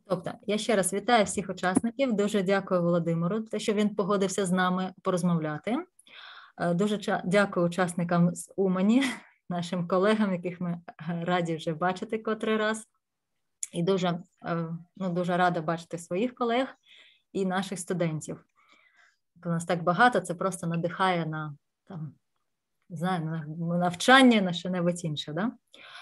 Тобто, я ще раз вітаю всіх учасників. Дуже дякую Володимиру, те, що він погодився з нами порозмовляти. Дуже дякую учасникам з Умані, нашим колегам, яких ми раді вже бачити котрий раз. І дуже рада бачити своїх колег і наших студентів. У нас так багато, це просто надихає на на навчання, на що-небудь інше. Да?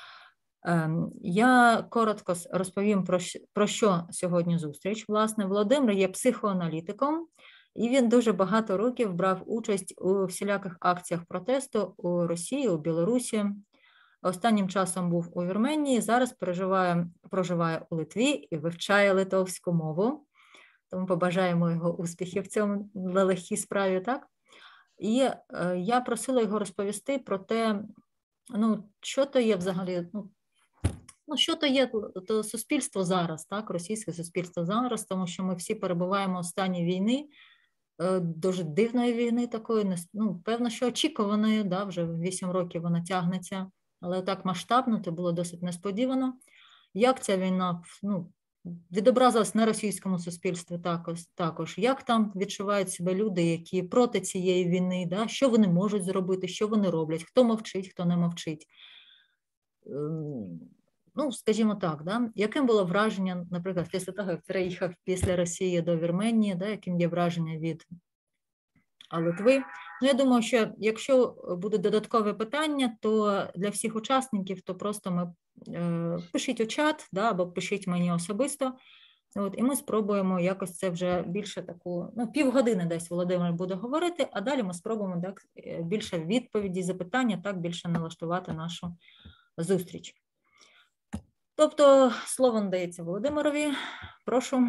Я коротко розповім, про що сьогодні зустріч. Власне, Володимир є психоаналітиком, і він дуже багато років брав участь у всіляких акціях протесту у Росії, у Білорусі. Останнім часом був у Вірменії, зараз проживає у Литві і вивчає литовську мову. Тому побажаємо його успіхів в цьому нелегкій справі, так? І я просила його розповісти про те, що то є взагалі, що то є то суспільство зараз, так, російське суспільство зараз, тому що ми всі перебуваємо в стані війни, дуже дивної війни такої, певно, що очікуваної, да, вже 8 років вона тягнеться, але так масштабно, це було досить несподівано. Як ця війна відобразилась на російському суспільстві також, як там відчувають себе люди, які проти цієї війни, да, що вони можуть зробити, що вони роблять, хто мовчить, хто не мовчить. Скажімо так, да? Яким було враження, наприклад, після того, як переїхав після Росії до Вірменії, да? Яким є враження від Литви? Я думаю, що якщо будуть додаткові питання, то для всіх учасників, то просто пишіть у чат, да? Або пишіть мені особисто, і ми спробуємо якось це вже більше таку, півгодини десь Володимир буде говорити, а далі ми спробуємо так, більше відповіді, запитання, так більше налаштувати нашу зустріч. Тобто, слово надається Володимирові. Прошу.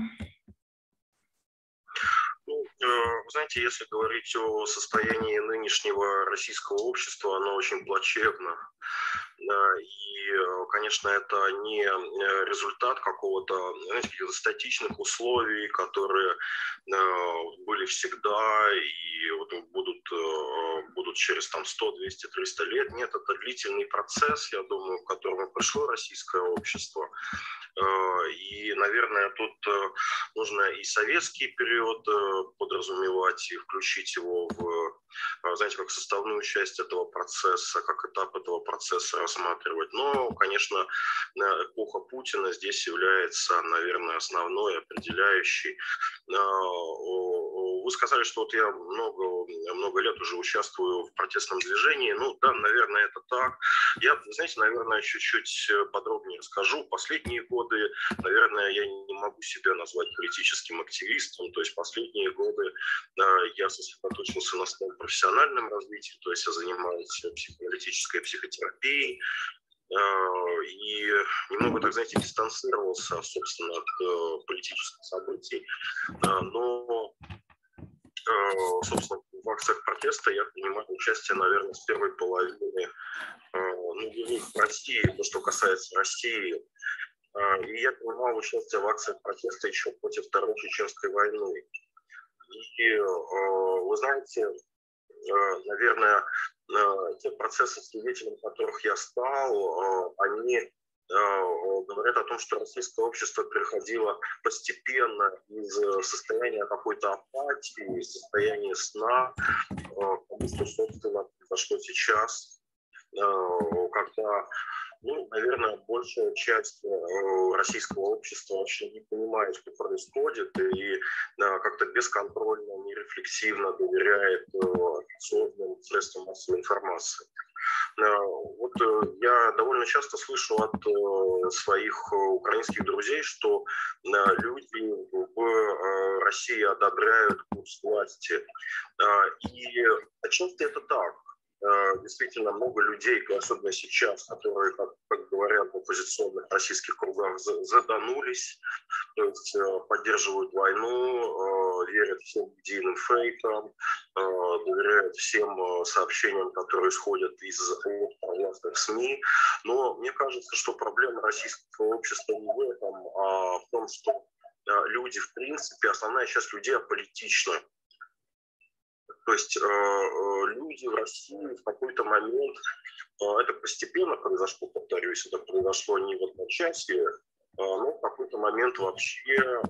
Вы знаете, если говорить о состоянии нынешнего российского общества, оно очень плачевно. И, конечно, это не результат какого-то, каких-то статичных условий, которые были всегда и будут через 100, 200, 300 лет. Нет, это длительный процесс, я думаю, к которому пришло российское общество. И, наверное, тут нужно и советский период подразумевать, и включить его в, знаете, как составную часть этого процесса, как этап этого процесса рассматривать. Но, конечно, эпоха Путина здесь является, наверное, основной, определяющей. Вы сказали, что вот я много лет уже участвую в протестном движении. Да, наверное, это так. Я, знаете, наверное, чуть-чуть подробнее расскажу. Последние годы, наверное, я не могу себя назвать политическим активистом. То есть последние годы я сосредоточился на своем профессиональном развитии. То есть я занимаюсь психоаналитической психотерапией. И немного, так знаете, дистанцировался, собственно, от политических событий. Но, собственно, в акциях протеста я принимаю участие, наверное, с первой половины, в России, то, что касается России. И я принимал участие в акциях протеста еще против Второй Чеченской войны. И, вы знаете, наверное, те процессы, свидетелем которых я стал, они говорят о том, что российское общество переходило постепенно из состояния какой-то апатии, из состояния сна, к тому, что, собственно, произошло сейчас, когда, наверное, большая часть российского общества вообще не понимает, что происходит, и как-то бесконтрольно, нерефлексивно доверяет официальным средствам массовой информации. Вот я довольно часто слышу от своих украинских друзей, что люди в России одобряют курс власти. И отчасти это так. Действительно много людей, особенно сейчас, которые, как говорят в оппозиционных российских кругах, заданулись, то есть поддерживают войну, верят всем медийным фейкам, доверяют всем сообщениям, которые исходят из провластных СМИ. Но мне кажется, что проблема российского общества не в этом, а в том, что люди, в принципе, основная часть людей аполитична. То есть люди в России в какой-то момент, это постепенно произошло, повторюсь, это произошло не в одночасье, но в какой-то какой-то момент вообще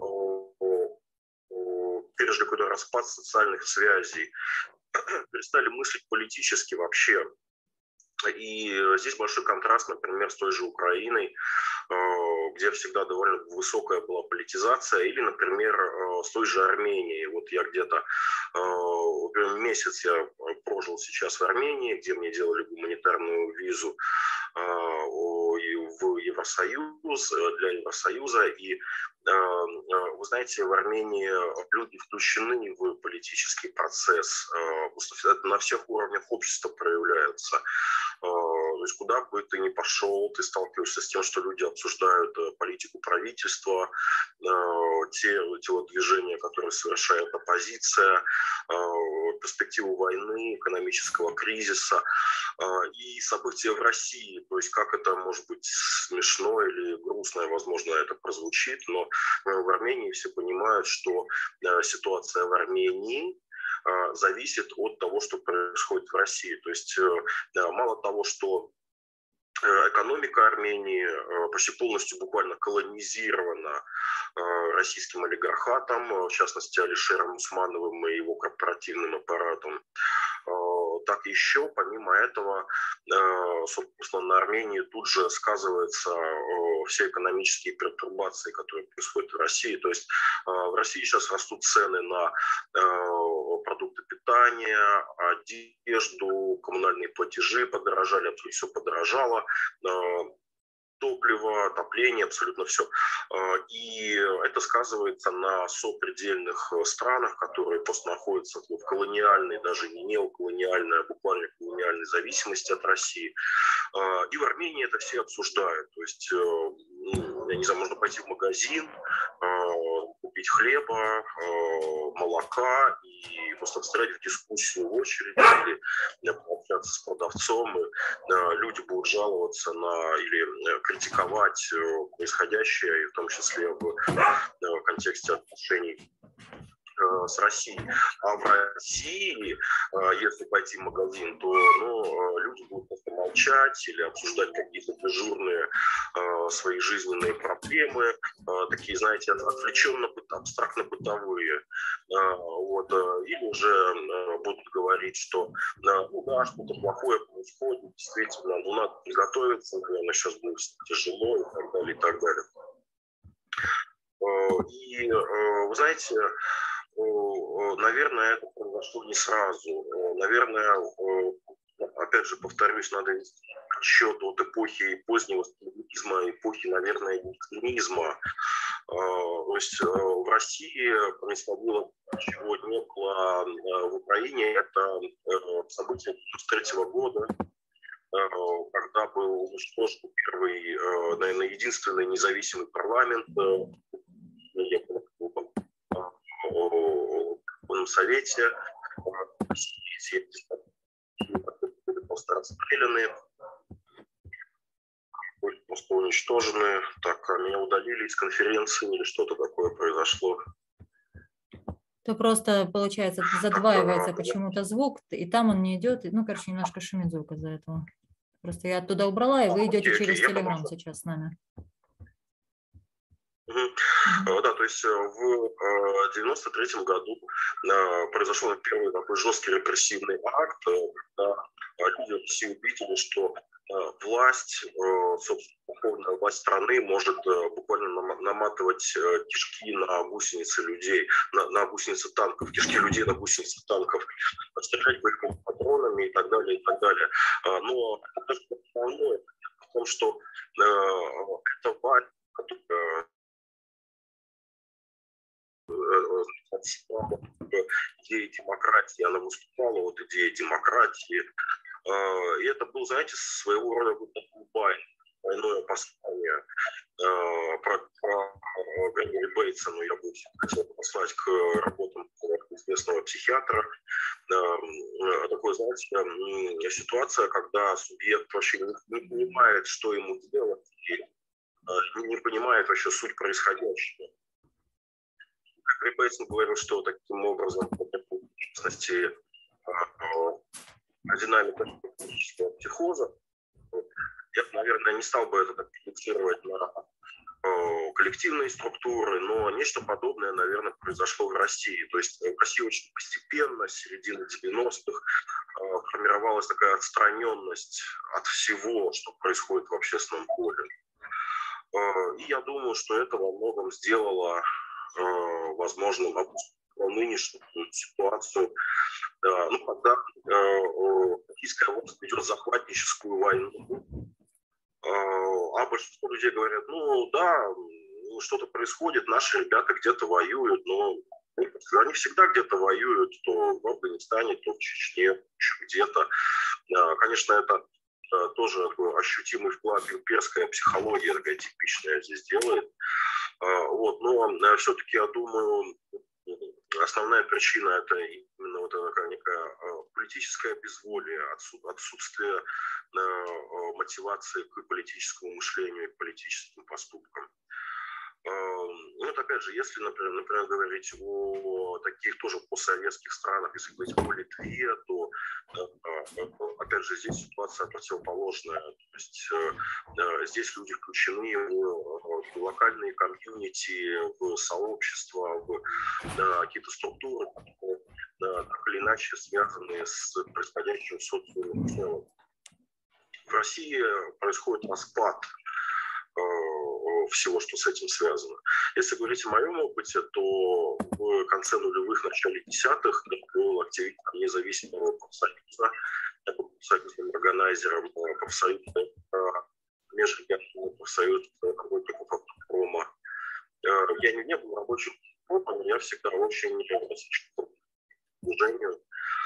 пережили какой-то распад социальных связей, перестали мыслить политически вообще. И здесь большой контраст, например, с той же Украиной, где всегда довольно высокая была политизация, или, например, с той же Арменией. Вот я где-то месяц я прожил сейчас в Армении, где мне делали гуманитарную визу в Евросоюз, для Евросоюза, и вы знаете, в Армении люди включены в политический процесс, потому что это на всех уровнях общества проявляется. То есть куда бы ты ни пошел, ты сталкиваешься с тем, что люди обсуждают политику правительства, те движения, которые совершает оппозиция, перспективу войны, экономического кризиса и события в России. То есть как это может быть смешно или грустно, возможно, это прозвучит, но в Армении все понимают, что ситуация в Армении зависит от того, что происходит в России. То есть мало того, что экономика Армении почти полностью буквально колонизирована российским олигархатом, в частности Алишером Усмановым и его корпоративным аппаратом, так еще, помимо этого, собственно, на Армении тут же сказываются все экономические пертурбации, которые происходят в России. То есть в России сейчас растут цены на продукты питания, одежду, коммунальные платежи подорожали, абсолютно все подорожало. Топливо, отопление, абсолютно все. И это сказывается на сопредельных странах, которые просто находятся в колониальной, даже не неоколониальной, а буквально колониальной зависимости от России. И в Армении это все обсуждают. То есть, я не знаю, можно пойти в магазин, купить хлеба, молока и просто встать в дискуссию в очереди или пообщаться с продавцом. И люди будут жаловаться или критиковать происходящее, и в том числе в контексте отношений с Россией. А в России, если пойти в магазин, то люди будут просто молчать или обсуждать какие-то дежурные свои жизненные проблемы, такие, знаете, отвлеченно, абстрактно-бытовые. Вот. Или уже будут говорить, что что-то плохое происходит, действительно, надо приготовиться, наверное, сейчас будет тяжело и так далее, и так далее. И, вы знаете, наверное, это произошло не сразу. Наверное, опять же, повторюсь, надо вести счет от эпохи позднего сталинизма, эпохи, наверное, экстремизма. То есть в России происходило, чего не было в Украине, это события 1993 года, когда был уничтожен первый, наверное, единственный независимый парламент в Совете, просто расстреляны, были просто уничтожены. Так, меня удалили из конференции или что-то такое произошло. То просто, получается, задваивается почему-то звук, и там он не идет, короче, немножко шумит звук из-за этого. Просто я оттуда убрала, и вы идете через Telegram сейчас с нами. Да, то есть в 1993 году произошел первый такой жесткий репрессивный акт, когда люди в России увидели, что власть, собственно, верховная власть страны может буквально наматывать кишки на гусеницы людей, на гусеницы танков, кишки людей на гусеницы танков, стрелять боевыми патронами и так далее, и так далее. Но это основное в том, что эта власть, которая идея демократии, она выступала от идеи демократии. И это был, знаете, своего рода двойное послание про Генри Бейтса, я бы хотел послать к работам известного психиатра. Такое, знаете, ситуация, когда субъект вообще не понимает, что ему делать, и не понимает вообще суть происходящего. Генри Бейтс говорил, что таким образом, в частности, динамика психического психоза, я, наверное, не стал бы это так фиксировать на коллективные структуры, но нечто подобное, наверное, произошло в России. То есть в России очень постепенно, с середины 90-х, формировалась такая отстраненность от всего, что происходит в общественном поле. И я думаю, что это во многом сделало возможным нынешнюю ситуацию, ну, когда российская власть ведет захватническую войну, а большинство людей говорят, ну да, что-то происходит, наши ребята где-то воюют, но они всегда где-то воюют, то в Афганистане, то в Чечне, еще где-то. Конечно, это тоже ощутимый вклад имперская психология, такая типичная здесь делает. Вот, но все-таки, я думаю, основная причина – это именно вот такая некая политическое безволие, отсутствие мотивации к политическому мышлению, к политическим поступкам. Ну, опять же, если, например, говорить о таких тоже постсоветских странах, если говорить о Литве, то, опять же, здесь ситуация противоположная. То есть здесь люди включены в локальные комьюнити, в сообщества, в какие-то структуры, так или иначе связанные с происходящим социумом в целом. В России происходит распад всего, что с этим связано. Если говорить о моем опыте, то в конце нулевых, начале десятых я был активистом независимого профсоюза, я был профсоюзным органайзером профсоюза, межрегионального профсоюза работников автопрома. Я не был рабочим, но я всегда очень сочувствовал движению.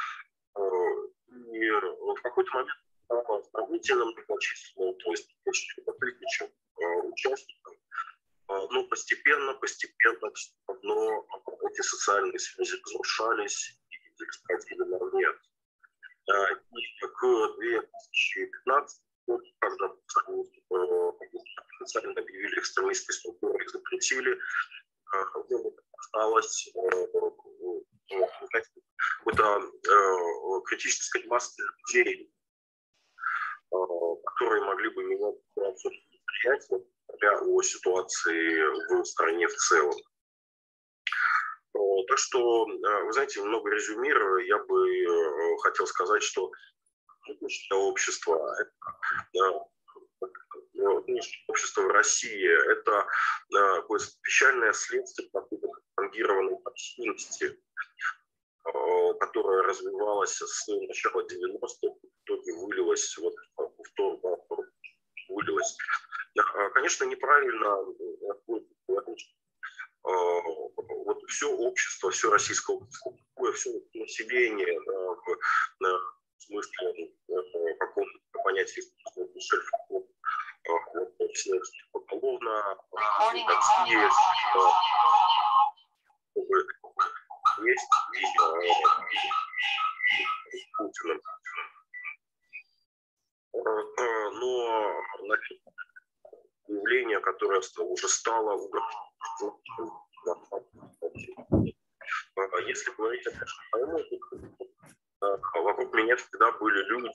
И в какой-то момент стало сравнительно многочисленным, то есть больше 1000 участников. Но постепенно, но эти социальные связи разрушались и сходили на нет. И к 2015 году, когда официально объявили экстремистской структурой и запретили, осталось какой-то критической массы людей, которые могли бы менять ситуацию предприятия, говоря о ситуации в стране в целом. Так что, вы знаете, много резюмируя, я бы хотел сказать, что нынешнее общество, общество в России – это такое печальное следствие тангированной партийности, которая развивалась с начала 90-х, в итоге вылилась вылилась. Конечно, неправильно вот все общество, все российское общество, все население в смысле каком-то понятии Мишель Фуко, все поголовно, такие, есть и Путиным. Но явление, которое уже стало если говорить о моем, вокруг меня всегда были люди,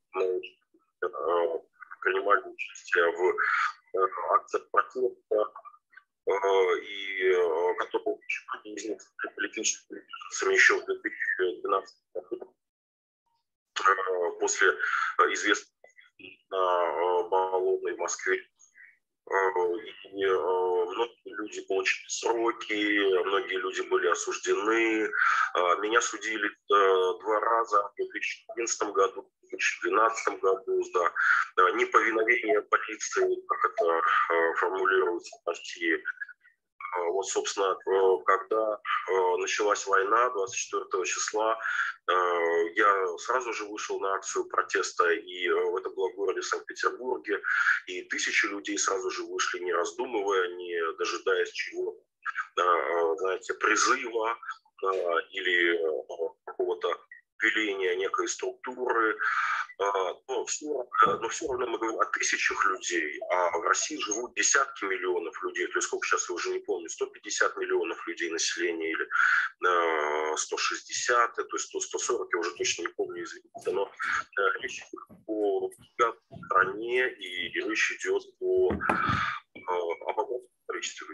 принимали участие в акциях протеста, и которые из них стали политическими лидерами еще в 2012 году, после известного на Болотной в Москве. И многие люди получили сроки, многие люди были осуждены. Меня судили 2 раза в 2011 году, в 2012 году за неповиновение полиции, как это формулируется в России. Вот, собственно, когда началась война 24 числа, я сразу же вышел на акцию протеста, и это было в городе Санкт-Петербурге, и 1000 людей сразу же вышли, не раздумывая, не дожидаясь чего, знаете, призыва или какого-то веления некой структуры. Но все равно мы говорим о тысячах людей, а в России живут десятки миллионов людей. То есть сколько сейчас, я уже не помню, 150 миллионов людей населения или 160, то есть 140, я уже точно не помню, извините. Но речь идет о стране, и речь идет о огромном количестве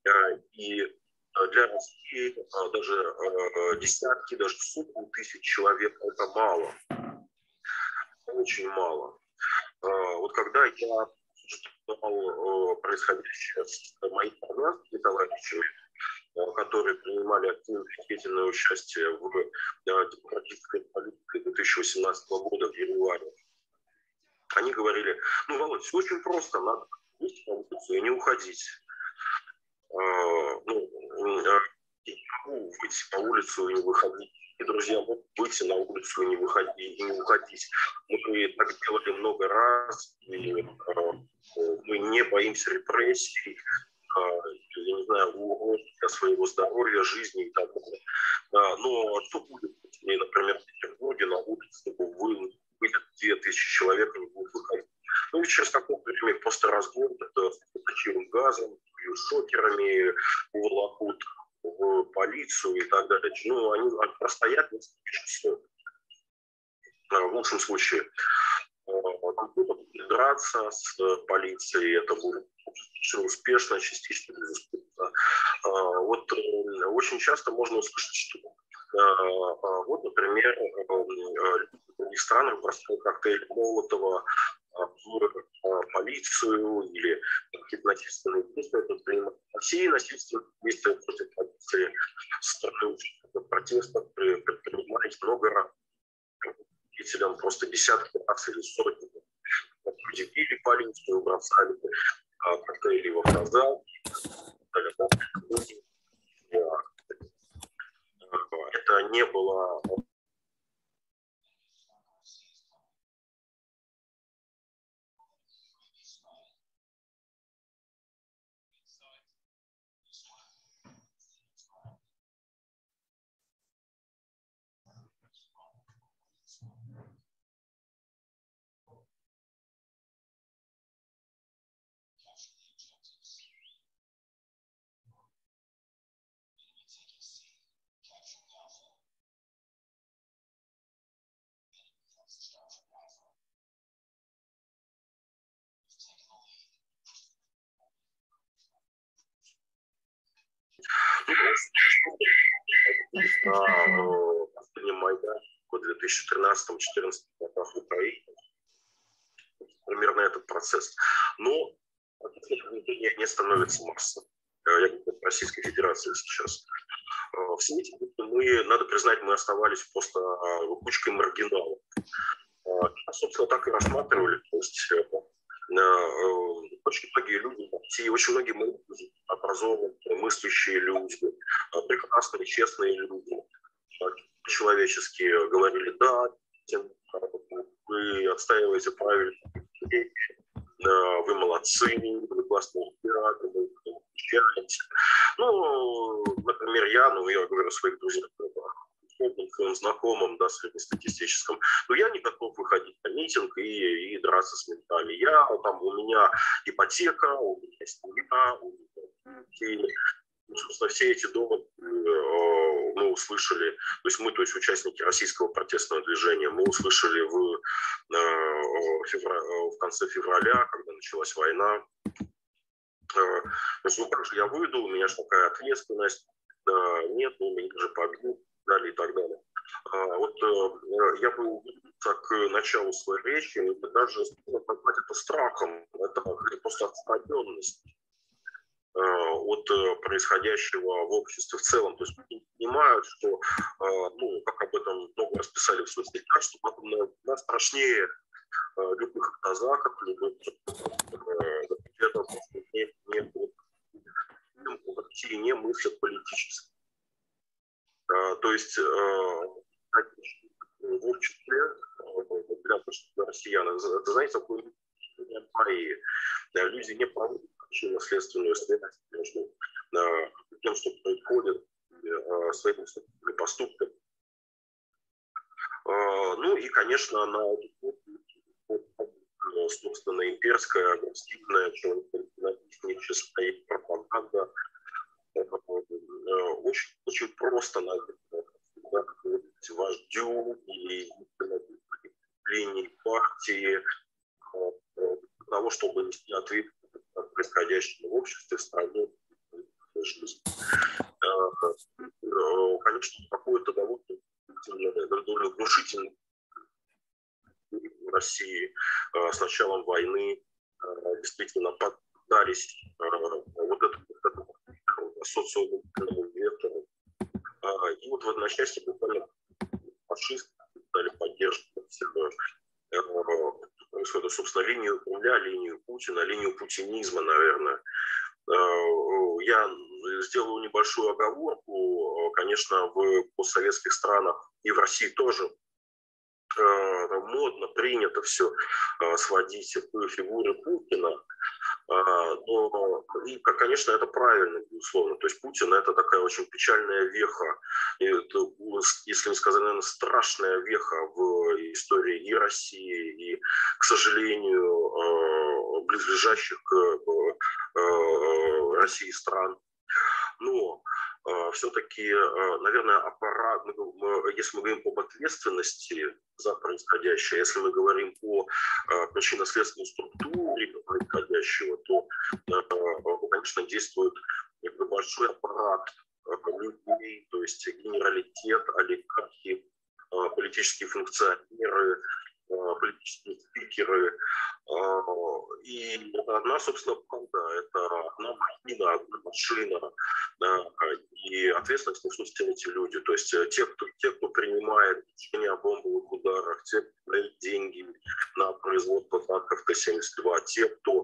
И для России даже десятки, даже сотни тысяч человек – это мало, очень мало. Вот когда я читал происходящее с моими товарищами, которые принимали активное деятельное участие в демократической политике 2018 года в Ереване, они говорили: ну, Володь, все очень просто, надо выйти на улицу и не уходить. Я могу выйти на улицу и не выходить. И друзья могут выйти на улицу и не выходить, и не уходить. Мы так делали много раз, и мы не боимся репрессий, я не знаю, угрозы для своего здоровья, жизни и так далее. Но что будет, если, например, в Петербурге на улице выйдет 2000 человек и не будут выходить? Ну, через какое-то время их просто разгонят с газом, шокерами, уволокут в полицию и так далее. Ну, они простоят несколько часов. В лучшем случае будут драться с полицией, это будет частично успешно, частично безуспешно. Вот очень часто можно услышать, что вот, например, в других странах бросают коктейль Молотова в полицию или какие-то насильственные действия предпринимают. В России насильственные действия против полиции со стороны протестов предпринимались много раз. Деятелям просто десятки раз или сотни. Люди били полицию, бросали коктейли в автозал. Это не было... На последнем Майдане в 2013-2014 годах в Украине примерно этот процесс. Но не становится массой. Я говорю о Российской Федерации сейчас. В свете мы, надо признать, мы оставались просто кучкой маргиналов. Собственно, так и рассматривали. То есть очень многие люди, очень многие образованные, мыслящие люди, прекрасные, честные люди, человеческие говорили: да, вы отстаиваете правильно, вы молодцы, вы классные ребята, вы отвечаете. Ну, например, я говорю своим друзьям, своим знакомым, да, среднестатистическим, но я не готов выходить на митинг и драться с ментами. У меня ипотека, у меня семья, у меня детей. Собственно, все эти доводы мы услышали, то есть участники российского протестного движения, мы услышали в конце февраля, когда началась война. То есть, как же я выйду, у меня же такая ответственность, нет, меня же побьют, и так далее. Я бы к началу своей речи даже назвать это страхом, это просто отстраненность от происходящего в обществе в целом. То есть люди понимают, что, как об этом много расписали в соцсетях, что нас страшнее любых казаков, любых не мыслят политически. То есть в обществе для россиян, это, знаете, такой пари. Люди не проводят причинно-следственную связь между тем, что происходит, своими поступками. Ну и, конечно, на собственно, имперская, агрессивная, человеческая пропаганда. Очень, очень просто вождю или линии партии для того, чтобы нести ответственность за происходящее в обществе, в стране, личной жизни. Конечно, какое-то довольно внушительное в России с началом войны действительно поддались вот этому социальному вектору. И вот в одночасье буквально фашисты стали поддерживать собственно, линию Кремля, линию Путина, линию путинизма, наверное. Я сделаю небольшую оговорку. Конечно, в постсоветских странах и в России тоже модно, принято все сводить к фигуре Путина. Но, и, конечно, это правильно, безусловно. То есть Путин – это такая очень печальная веха, и это, если не сказать, наверное, страшная веха в истории и России, и, к сожалению, близлежащих к России стран. Но все-таки, наверное, аппарат, если мы говорим об ответственности за происходящее, если мы говорим о причинно-следственной структуре происходящего, то, конечно, действует большой аппарат людей, то есть генералитет, олигархи, политические функционеры, политические спикеры. И одна, собственно, правда, это одна махина, одна машина, и ответственность несут эти люди. То есть те, кто принимает решения о бомбовых ударах, те, кто дают деньги на производство танков Т-72, те, кто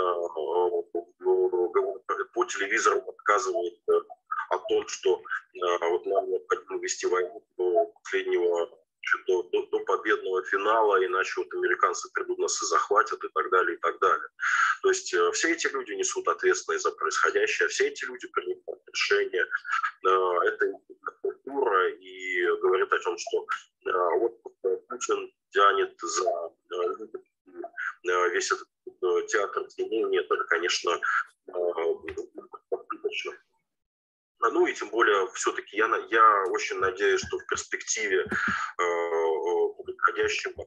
по телевизору подсказывает о том, что вот нам необходимо вести войну до последнего, до победного финала, иначе вот американцы придут нас и захватят, и так далее, и так далее. То есть все эти люди несут ответственность за происходящее, все эти люди принимают решения. Это культура и говорит о том, что вот Путин тянет за весь этот театр теней. Нет, это, конечно, ошибочно. Ну и тем более, все-таки я очень надеюсь, что в перспективе происходящего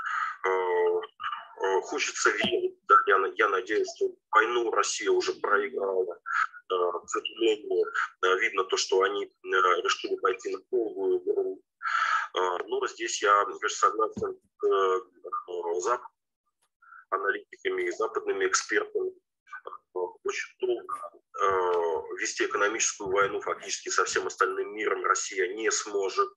хочется верить. Да, я надеюсь, что войну Россия уже проиграла. К сожалению, видно то, что они решили пойти на новую игру. Но здесь я, конечно, согласен с западными аналитиками и западными экспертами. Очень долго вести экономическую войну фактически со всем остальным миром Россия не сможет.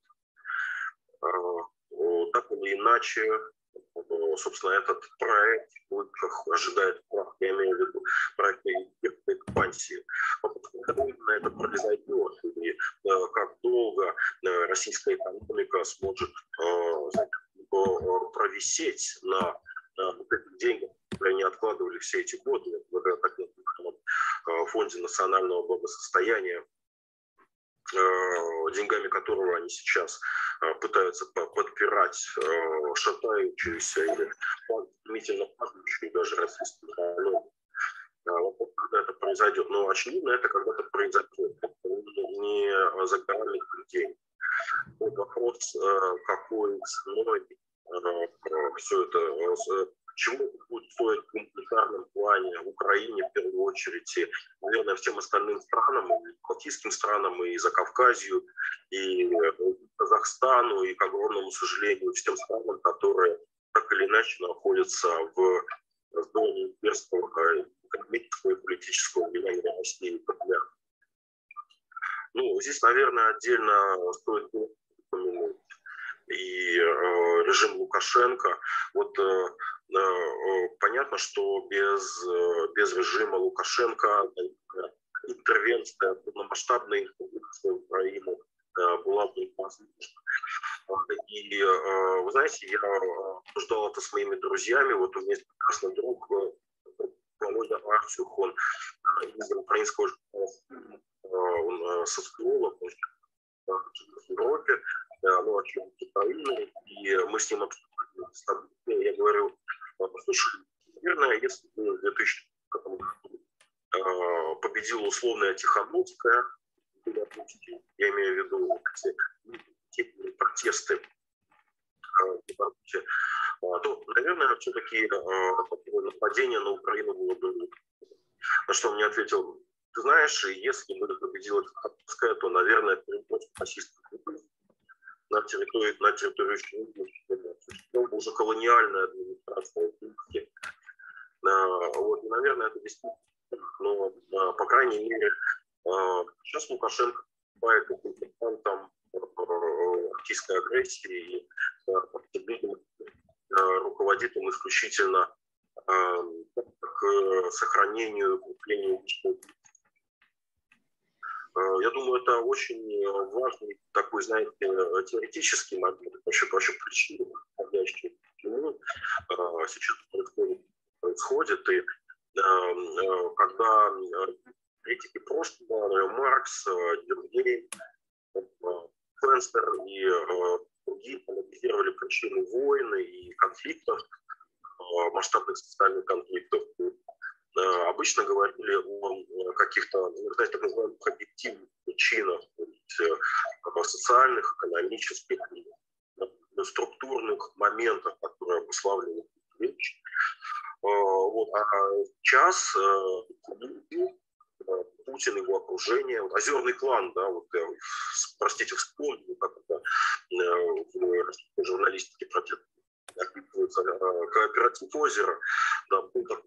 Так или иначе, собственно, этот проект ожидает, я имею в виду проект экспансии. Когда именно это произойдет, и как долго российская экономика сможет провисеть на этих деньгах, которые они откладывали все эти годы, благодаря так называемому фонде национального благосостояния, деньгами которого они сейчас пытаются подпирать шатающуюся или стремительно падающую даже российскую экономику. Вот когда это произойдет. Но очевидно, это когда-то произойдет. Это не загоральный день. Вот вопрос, какой ценой все это, чего это будет стоить в гуманитарном плане в Украине в первую очередь, и, наверное, всем остальным странам, и балтийским странам, и Закавказью, и Казахстану, и, к огромному сожалению, всем странам, которые так или иначе находятся в зоне имперского экономического и политического влияния России. Ну, здесь, наверное, отдельно стоит упомянуть и режим Лукашенко. Вот понятно, что без режима Лукашенко интервенция, полномасштабная интервенция в Украину была бы невозможна. И, вы знаете, я обсуждал это с моими друзьями. Вот у меня есть прекрасный друг Володя Арчух, он из украинского журналиста, он социолог, он в Европе, ну, о Украине, и мы с ним обсуждали. Я говорю, слушай, наверное, если бы в 2000 году победила условная Тихановская, я имею в виду эти протесты, то, наверное, все-таки нападение на Украину было бы. На что он мне ответил: Ты знаешь, если бы победила Каховская, то, наверное, переход российских на территорию уже колониальная администрация. Вот, и, наверное, это действительно, но, по крайней мере, сейчас Лукашенко бывает там российской агрессии и руководит он исключительно к сохранению, укреплению. Я думаю, это очень важный такой, знаете, теоретический момент, вообще причины, подходящие к чему сейчас происходит. И когда критики прошлого, Маркс, Дюргей, Фенстер и другие анализировали причины войны и конфликтов, масштабных социальных конфликтов, обычно говорили о каких-то, знаете, так называемых объективных причинах, социальных, экономических, структурных моментах, которые обуславливают вещи. Вот. А сейчас Путин, его окружение, озерный клан, да, вот, простите, вспомнил, как это в журналистике описывается, кооператив «Озеро», да, был такой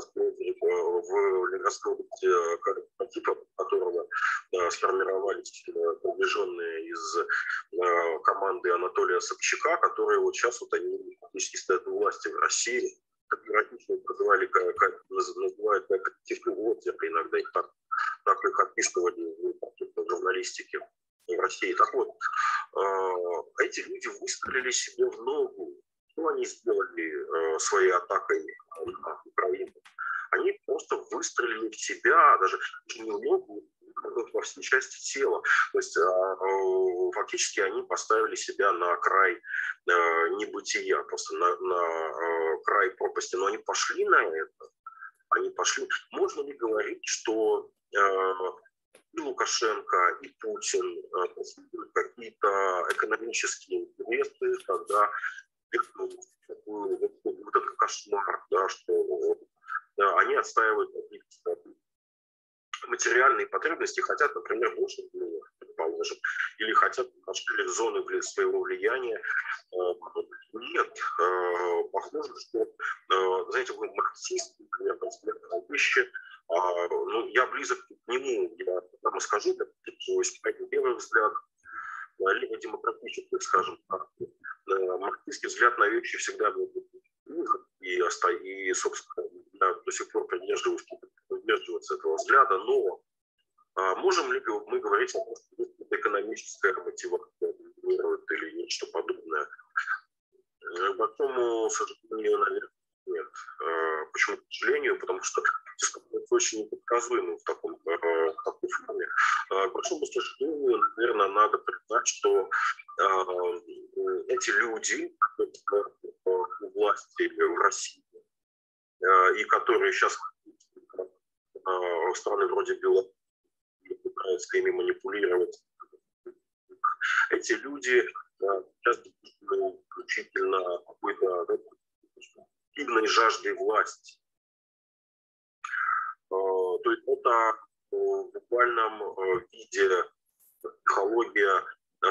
в Ленинградской области кооператива, которого сформировались приближенные из команды Анатолия Собчака, которые вот сейчас вот они фактически стоят у власти в России. Кооперативно называют кооператив «Озеро», иногда их так их описывали в журналистике в России. Так вот, эти люди выстрелили себе в ногу. Что они сделали своей атакой на Украину? Они просто выстрелили в себя, даже не в ногу, во все части тела. То есть фактически они поставили себя на край небытия, просто на край пропасти. Но они пошли на это. Они пошли. Можно ли говорить, что и Лукашенко, и Путин преследуют какие-то экономические интересы, когда вот этот кошмар, да, что они отстаивают какие-то материальные потребности, хотят, например, больше денег, предположим, или хотят расширить зоны своего влияния. Нет, похоже, что, знаете, вы марксист, например, вещи, ну, я близок к нему, я прямо скажу, то есть первый взгляд, либо демократический, скажем так, марксистский взгляд на вещи всегда будет близок, и, собственно, я до сих пор придерживаться этого взгляда, но можем ли мы говорить о том, что это экономическая мотивация или нечто подобное? К большому сожалению, наверное, нет. Почему, к сожалению? Потому что это очень непредсказуемо в такой форме. К большому сожалению, наверное, надо признать, что эти люди у власти в России, и которые сейчас страны вроде Беларуси пытаются ими манипулировать, эти люди сейчас исключительно какой-то сильной жаждой власти. То есть это в буквальном виде психология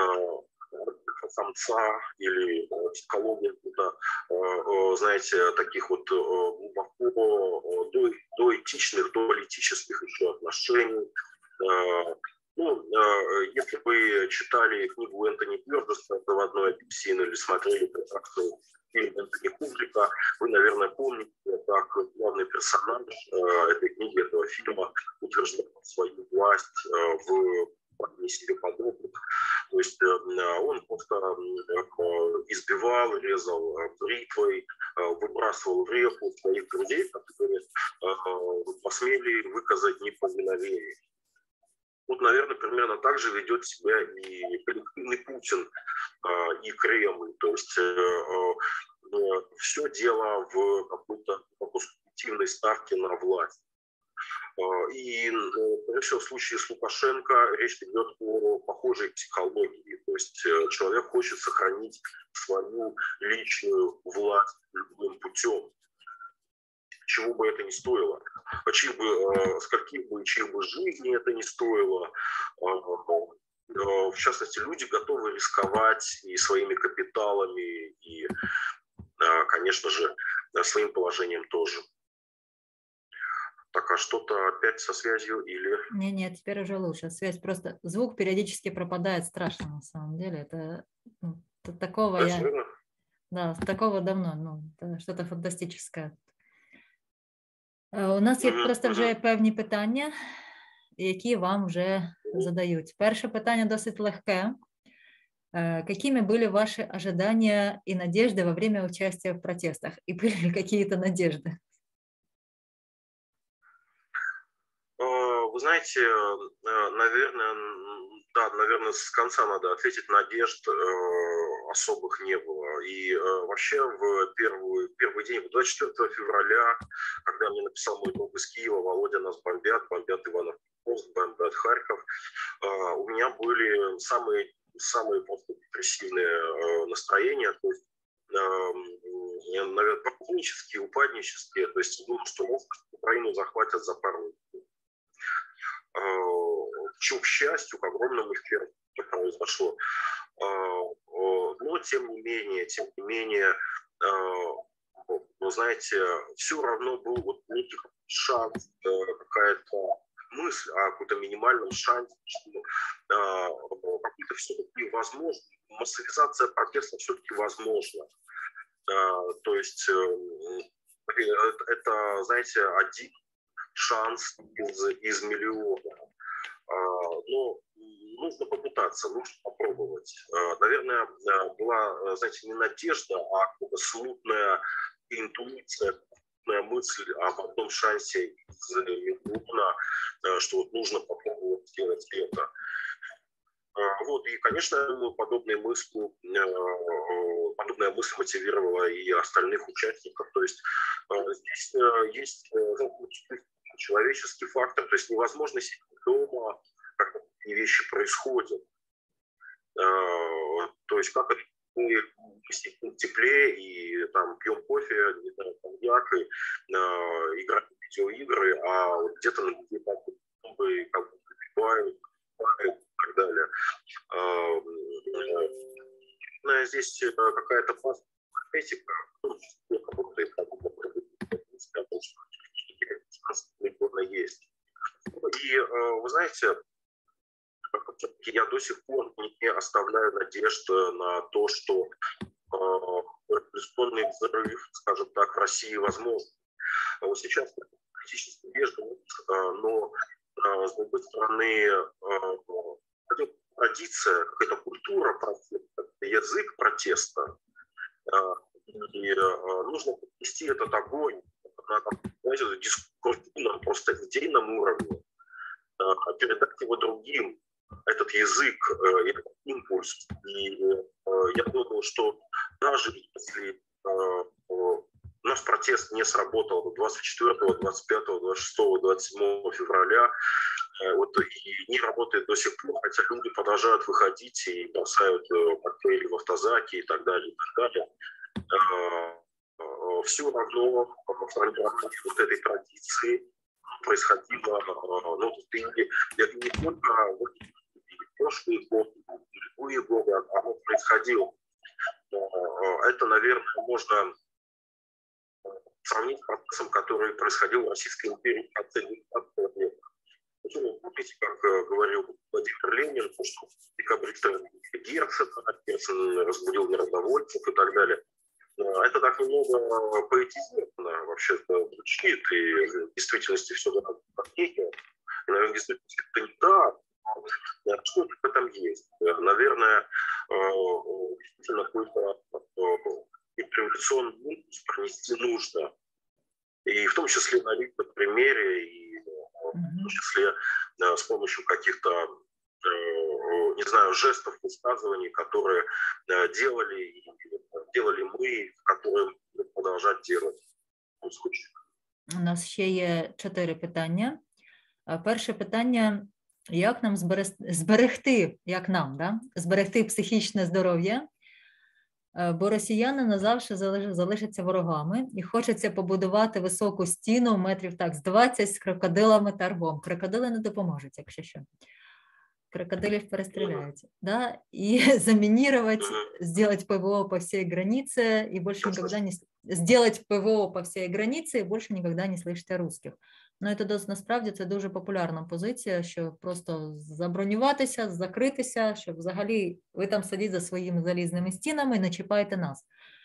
самца или психология, знаете, таких вот глубоко доэтичных, дополитических еще отношений. Ну, если вы читали книгу Энтони Бёрджесса «Заводной апельсин» или смотрели прекрасный фильм Энтони Кубрика, вы, наверное, помните, как главный персонаж этой книги, этого фильма утверждал свою власть в плане себе подобных. То есть он просто избивал, резал бритвой, выбрасывал в реку своих друзей, которые посмели выказать неповиновение. Вот, наверное, примерно так же ведет себя и коллективный Путин, и Кремль. То есть все дело в какой-то субъективной ставке на власть. И, прежде всего, в случае с Лукашенко речь идет о похожей психологии. То есть человек хочет сохранить свою личную власть любым путем. чего бы это ни стоило, скольких бы чьих бы жизни это не стоило. В частности, люди готовы рисковать и своими капиталами, и, конечно же, своим положением тоже. Так, а что-то опять со связью или... Нет, теперь уже лучше. Связь просто... Звук периодически пропадает, страшно на самом деле. Это такого Да, такого давно, это что-то фантастическое. У нас є просто вже певні питання, які вам вже задають. Перше питання досить легке. Какими были ваши ожидания и надежды во время участия в протестах? И были ли какие-то надежды? Вы знаете, наверное, с конца надо ответить. Надежд особых не было. И вообще в первый день, 24 февраля, когда мне написал мой друг из Киева: Володя, нас бомбят Ивано-Франковск, бомбят Харьков, у меня были самые просто депрессивные настроения, то есть, наверное, панические, упаднические, то есть думал, что Украину захватят за пару минут. К счастью, к огромному эффекту произошло. Но тем не менее, вы знаете, все равно был вот некий шанс, какая-то мысль о каком-то минимальном шансе, что какие-то все-таки возможно, массовизация протеста все-таки возможна. То есть это, знаете, один шанс из миллиона. Но нужно попытаться, нужно попробовать. Наверное, была, знаете, не надежда, а какая-то смутная интуиция, мысль об одном шансе из миллиона, что вот нужно попробовать сделать это. Вот, и, конечно, подобная мысль мотивировала и остальных участников. То есть здесь есть человеческий фактор, то есть невозможно сидеть дома, как такие вещи происходят. То есть как это мы сидим в тепле и там пьем кофе, не знаю, коньяк, и играем в видеоигры, а вот где-то на людей как бы прибивают и так далее. Здесь какая-то этика, есть. И вы знаете, я до сих пор не оставляю надежд на то, что революционный взрыв, скажем так, в России возможен. Вот сейчас политически вежливо, но с другой стороны, традиция, какая-то культура протеста, язык протеста, и нужно подвести этот огонь на, знаете, дискурсивном, просто идейном уровне, передать его другим, этот язык, этот импульс. И я думаю, что даже если наш протест не сработал 24, 25, 26, 27 февраля, вот, и не работает до сих пор, хотя люди продолжают выходить и бросают коктейли в автозаки и так далее, все равно в формировании вот этой традиции происходило, ну, это не только в прошлые годы, любые годы, оно происходило. Это, наверное, можно сравнить с процессом, который происходил в Российской империи в конце 19 века. Помните, как говорил Владимир Ленин, что декабристы Герцен разбудил народовольцев и так далее. Это так немного поэтизировано вообще-то звучит, и в действительности все гораздо сложнее. И, наверное, в действительности это не так. Что-то в этом есть. Наверное, действительно какой-то революционный импульс пронести нужно. И в том числе на личном примере, и в том числе с помощью каких-то, не знаю, жестов, высказываний, которые делали мы, которые будем продолжать делать. У нас ще є 4 питання. Перше питання: як нам зберегти психічне здоров'я Бо росіяни назавжди залишаться ворогами і хочеться побудувати високу стіну метрів так з 20 з крокодилами та рвом. Крокодили не допоможуть, якщо що. Крокодилів перестреляют, да, и заминировать, сделать ПВО по всей границе и больше никогда не сделать ПВО по всій границі і більше ніколи не слышите русских. Ну, це насправді це дуже популярна позиція, що просто забронюватися, закритися, щоб взагалі ви там сидіть за своїми залізними стінами і не чіпайте нас.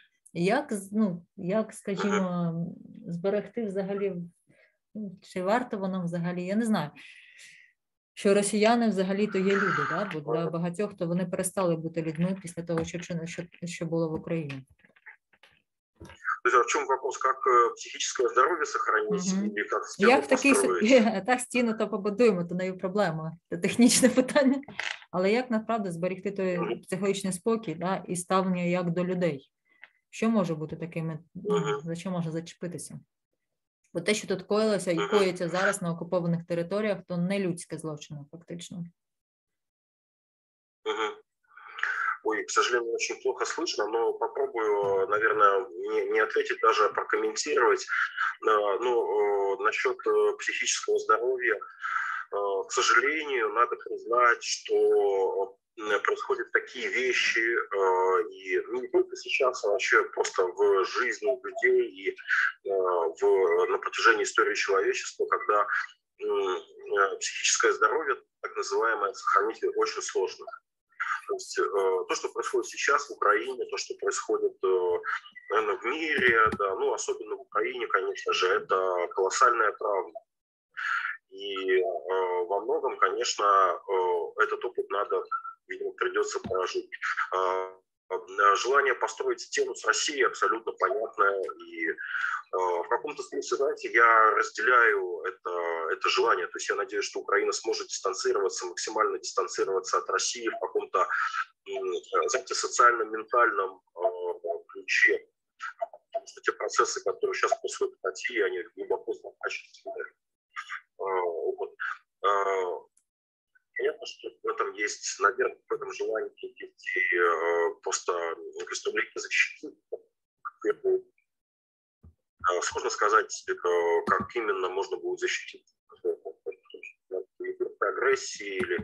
Як, скажімо, зберегти взагалі, чи варто воно взагалі, я не знаю. Що росіяни взагалі-то є люди, да? Бо для багатьох то вони перестали бути людьми після того, що було в Україні. То есть, а в чем вопрос? Как психическое здоровье сохранить? Или как стену Як в построить? так стіну то побудуємо, то не є проблема. Це технічне питання. Але як насправді зберегти той психологічний спокій, да? І ставлення як до людей? Що може бути таким, за що може зачепитися? Бо те, що тут коїлося і коїться зараз на окупованих територіях, то не людське злочини, фактично. Ой, к сожалению, очень плохо слышно, но попробую, наверное, не ответить, даже прокомментировать. Насчет психического здоровья, к сожалению, надо признать, что происходят такие вещи, и не только сейчас, а вообще просто в жизни людей и на протяжении истории человечества, когда психическое здоровье, так называемое, сохранить очень сложно. То есть то, что происходит сейчас в Украине, то, что происходит, наверное, в мире, да, ну, особенно в Украине, конечно же, это колоссальная травма. И во многом, конечно, этот опыт надо, видимо, придется прожить. Желание построить стену с Россией абсолютно понятное. И в каком-то смысле, знаете, я разделяю это желание. То есть я надеюсь, что Украина сможет дистанцироваться, максимально дистанцироваться от России в каком-то, знаете, социально-ментальном ключе. Потому что те процессы, которые сейчас происходят в России, они глубоко злокачественные. Понятно, что в этом есть, наверное, в этом желании есть и просто стремление защитить. Сложно сказать, как именно можно будет защитить от агрессии или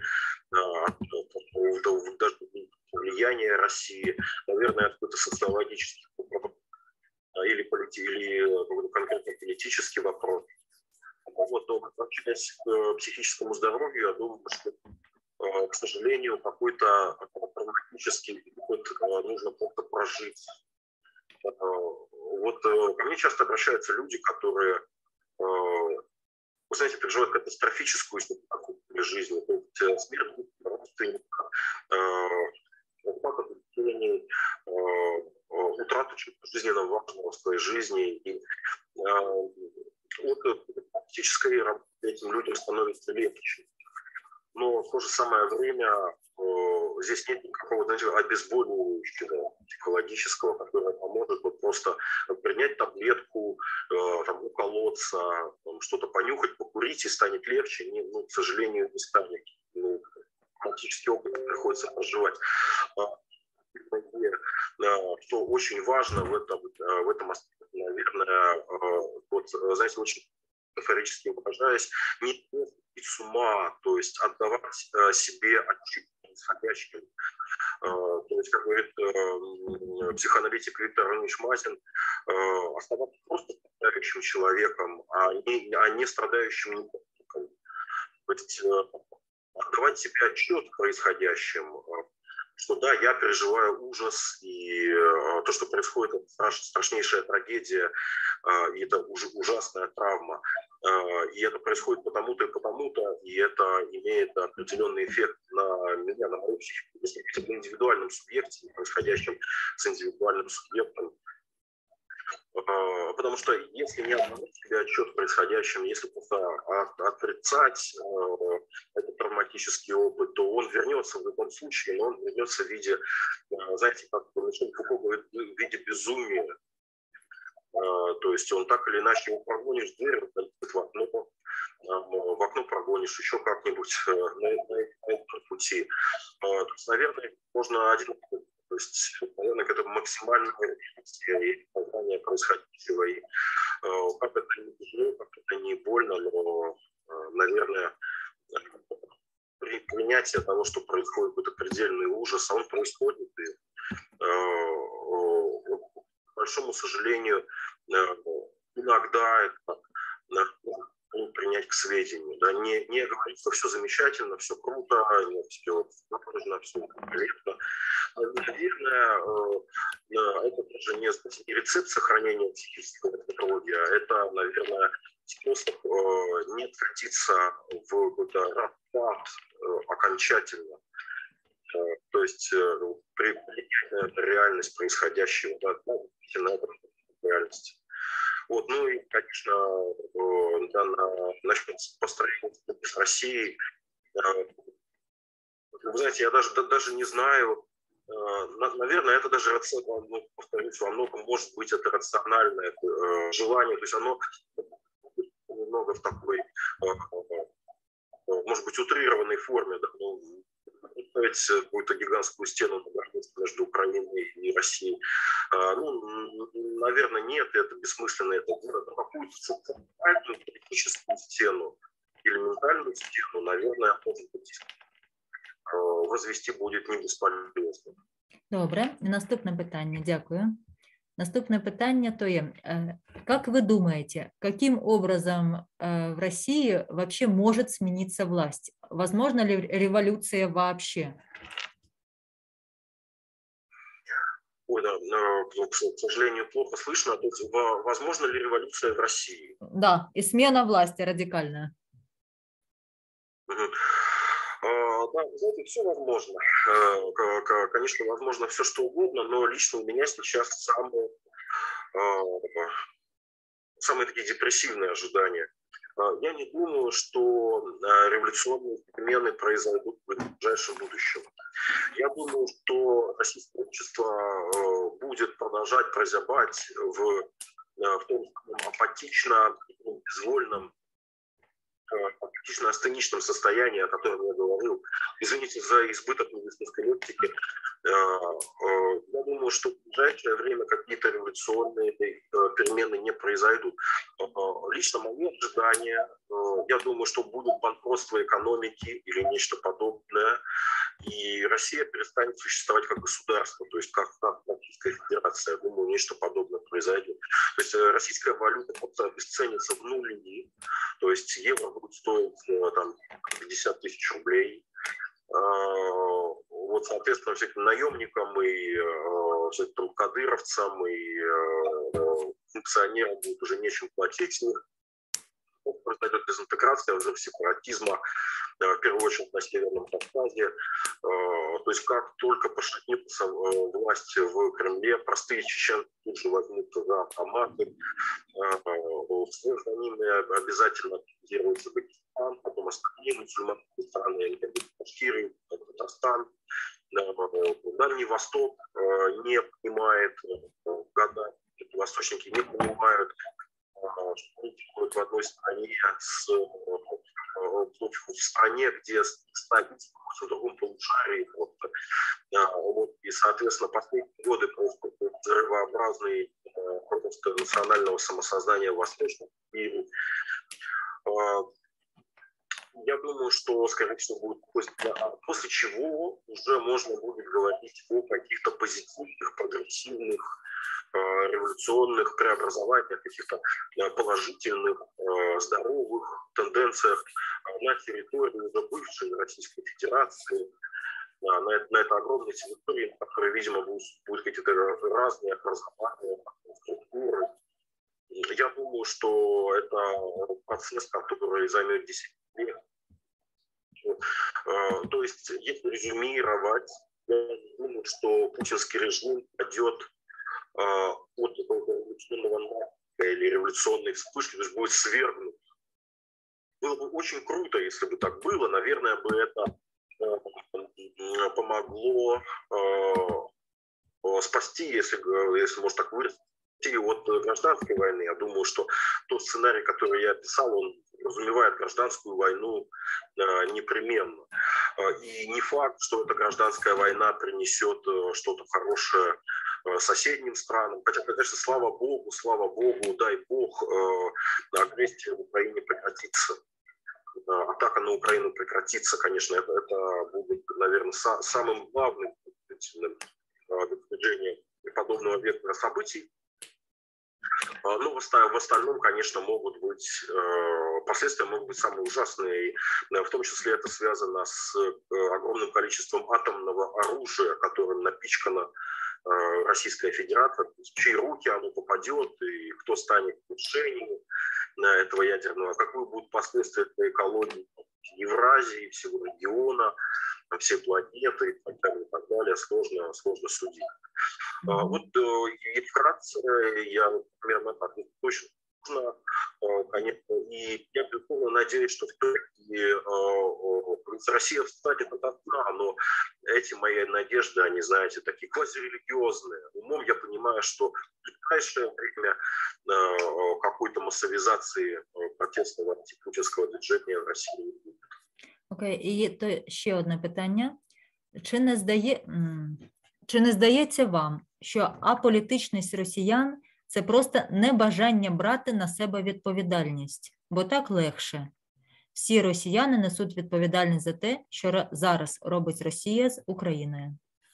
даже влияния России. Наверное, это какой-то социологический вопрос или какой-то конкретно политический вопрос. Возвращаясь к психическому здоровью, я думаю, что, к сожалению, какой-то травматический опыт нужно просто прожить. Вот ко мне часто обращаются люди, которые, вы знаете, переживают катастрофическую ситуацию в жизни, то есть смерть родственника, утрату жизненно важного в своей жизни. И практической работе этим людям становится легче. Но в то же самое время здесь нет никакого, знаете, обезболивающего психологического, которое поможет просто принять таблетку, там, уколоться, что-то понюхать, покурить и станет легче. К сожалению, не станет. Практически опыт приходится проживать. Что очень важно в этом аспекте, наверное, знаете, очень метафорически выражаясь, не сходить с ума, то есть отдавать себе отчет происходящему. То есть, как говорит психоаналитик Виктор Иванович Мазин, оставаться просто страдающим человеком, а не страдающим никаким. То есть отдавать себе отчет в происходящем, что да, я переживаю ужас, и то, что происходит, это страшнейшая трагедия, и это ужасная травма. И это происходит потому-то и потому-то, и это имеет определенный эффект на меня, на мою психику. Если говорить об индивидуальном субъекте, происходящем с индивидуальным субъектом. Потому что если не отдавать себе отчет в происходящем, если просто отрицать этот травматический опыт, то он вернется в любом случае, но он вернется в виде, знаете, как Мишель Фуко говорит, в виде безумия. То есть он так или иначе его прогонишь, дверь в окно прогонишь, еще как-нибудь на этом пути. То есть, наверное, можно один. То есть, наверное, к этому максимальной реакции и познания происходящего. И как это не тяжело, как это не больно, но, наверное, принятие того, что происходит какой-то предельный ужас, он происходит, и, к большому сожалению, иногда это принять к сведению. Да? Не говорить, что все замечательно, все круто, все нужно, все великолепно. Наверное, это даже не рецепт сохранения психического здоровья, это, наверное, способ не откатиться в какой-то распад окончательно. То есть принять на это реальность происходящего, да, на это реальность. Вот, ну и, конечно, да, насчет построения с Россией, вы знаете, я даже не знаю, наверное, это даже, повторюсь, во многом может быть это рациональное желание, то есть оно немного в такой, может быть, утрированной форме, да, представить какую-то гигантскую стену между Украиной и Россией. Ну, наверное, нет, это бессмысленно это делать. Но какую-то политическую стену или ментальную стену, наверное, может быть, возвести буде не безполезно. Добре. Наступне питання. Дякую. Наступне питання то є, как вы думаете, каким образом в России вообще может смениться власть? Возможно ли революция вообще? Ой, да, к сожалению, плохо слышно. То есть, возможно ли революция в России? Да, и смена власти радикальная. Да, знаете, все возможно. Конечно, возможно все, что угодно, но лично у меня сейчас самые такие депрессивные ожидания. Я не думаю, что революционные перемены произойдут в ближайшем будущем. Я думаю, что российское общество будет продолжать прозябать в том апатично, безвольном, апатично-астеничном состоянии, о котором я говорил. Извините за избыток медицинской лексики. Я думаю, что в ближайшее время какие-то революционные перемены не произойдут. Лично мои ожидания, я думаю, что будет банкротство экономики или нечто подобное, и Россия перестанет существовать как государство, то есть как Российская Федерация. Я думаю, нечто подобное произойдет. То есть российская валюта просто обесценится в нули, то есть евро будет стоить там 50 тысяч рублей. Вот, соответственно, всяким наемникам и всяким кадыровцам и функционерам будет уже нечем платить. Произойдет дезинтеграция уже сепаратизма, в первую очередь на Северном Кавказе. То есть как только пошатнется власть в Кремле, простые чеченцы тут же возьмутся за автоматы. Вслед за ними обязательно активизируется Дагестан, потом остальные мусульманские страны, Башкирия, Татарстан. Дальний Восток не понимает, восточники не понимают, что они делают в одной стране в стране, где стабильность в другом полушарии. И, соответственно, последние годы происходит взрывообразный протест национального самосознания в Восточном мире. Я думаю, что, скорее всего, будет после чего уже можно будет говорить о каких-то позитивных, прогрессивных, революционных преобразованиях, каких-то положительных, здоровых тенденциях на территории уже бывшей Российской Федерации, на этой огромной территории, на которой, видимо, будут какие-то разные образования, структуры. Я думаю, что это процесс, который займет 10 лет. То есть, если резюмировать, я думаю, что путинский режим пойдет от революционного натиска или революционной вспышки, то есть будет свергнут. Было бы очень круто, если бы так было. Наверное, бы это помогло спасти, если можно так выразить, от гражданской войны. Я думаю, что тот сценарий, который я описал, он подразумевает гражданскую войну непременно. И не факт, что эта гражданская война принесет что-то хорошее соседним странам. Хотя, конечно, слава богу, дай бог, агрессия в Украине прекратится. Атака на Украину прекратится, конечно, это будет, наверное, самым главным достижением подобного вектора событий. Ну, в остальном, конечно, последствия могут быть самые ужасные. В том числе это связано с огромным количеством атомного оружия, которым напичкана Российская Федерация, в чьи руки оно попадет, и кто станет мишенью этого ядерного, какие будут последствия для экологии Евразии, всего региона, всей планеты и так далее, сложно судить. Вот и вкратце я примерно так точно, конечно, и я безусловно надеюсь, что все-таки Россия встанет от дна, но эти мои надежды, они, знаете, такие квазирелигиозные. Умом я понимаю, что в ближайшее время какой-то массовизации протестного антипутінського движения в Росії не буде. Окей, і то ще одне питання. Чи не здається вам, що аполітичність росіян – це просто небажання брати на себе відповідальність? Бо так легше. Всі росіяни несуть відповідальність за те, що зараз робить Росія з Україною.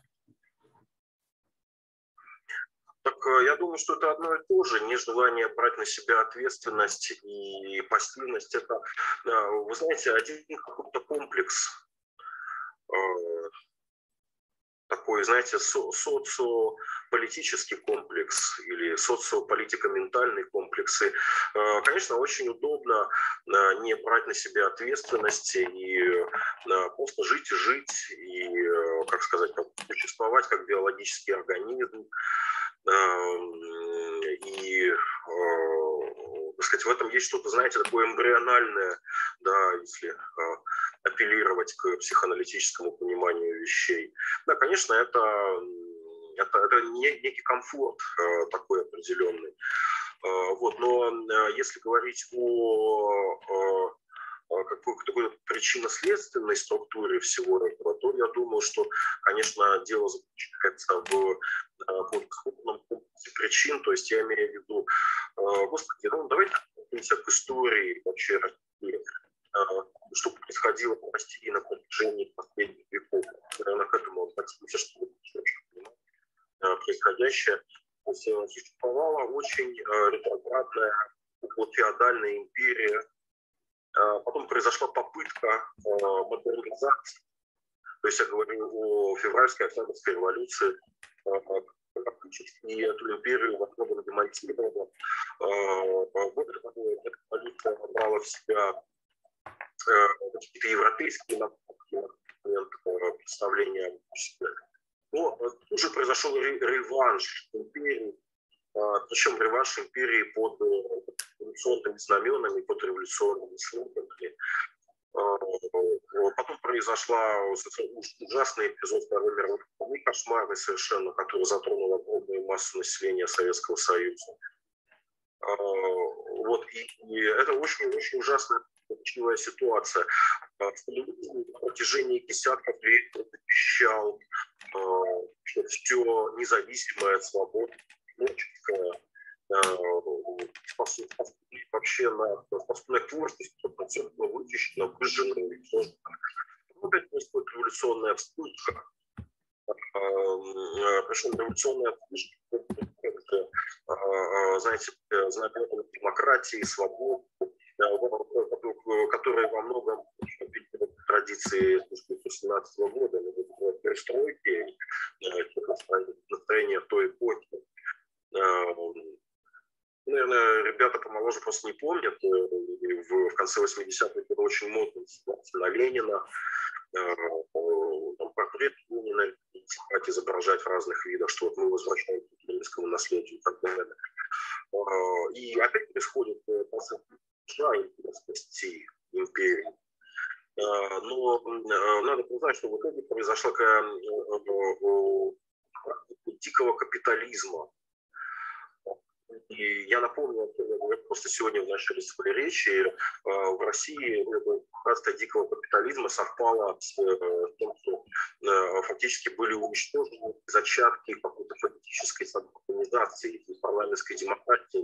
Так я думаю, что это одно и то же, нежелание брать на себя ответственность и пассивность. Это, вы знаете, один какой-то комплекс, такой, знаете, социополитический комплекс или социополитико-ментальный комплекс. И, конечно, очень удобно не брать на себя ответственности и просто жить и, как сказать, существовать как биологический организм. И, так сказать, в этом есть что-то, знаете, такое эмбриональное, да, если апеллировать к психоаналитическому пониманию вещей. Да, конечно, это некий комфорт такой определенный. Вот, но если говорить о какой-то причинно-следственной структуре всего этого, то я думаю, что, конечно, дело заключается в крупном комплексе причин. То есть я имею в виду, господи, давайте вернемся к истории вообще России, что происходило в России на протяжении последних веков. Наверное, к этому обратимся, чтобы понимать происходящее. То есть существовала очень ретроградная феодальная империя. Потом произошла попытка модернизации. То есть я говорю о февральской Октябрьской революции. И эту империю во многом демонтировала. Вот эта революция набрала в себя какие-то европейские представления. Но тут же произошел реванш империи. Причем реванш империи под революционными знаменами, под революционными слоганами. Потом произошла ужасный эпизод Второй мировой войны, кошмарный совершенно, который затронул огромную массу населения Советского Союза. Вот, и это очень-очень ужасная ключевая ситуация. На протяжении десятков лет обещал, что все независимое, свободное, вообще способное к творчеству, абсолютно вычищено, выжжено. Опять происходит революционная вспышка. Причем революционная вспышка, знаете, знаменем демократии, свободы, которые во многом традиции 2017 года, перестройки, настроения той эпохи. Наверное, ребята помоложе просто не помнят. В конце 80-х было очень модно на Ленина, портрет Ленина изображать в разных видах, что вот мы возвращаемся к ленинскому наследию и так далее. И опять происходит интересности империи. Но надо признать, что в итоге произошла дикого капитализма. И я напомню, просто сегодня в начале своей речи, в России братство дикого капитализма совпало с тем, что фактически были уничтожены зачатки какой-то политической организации, парламентской демократии.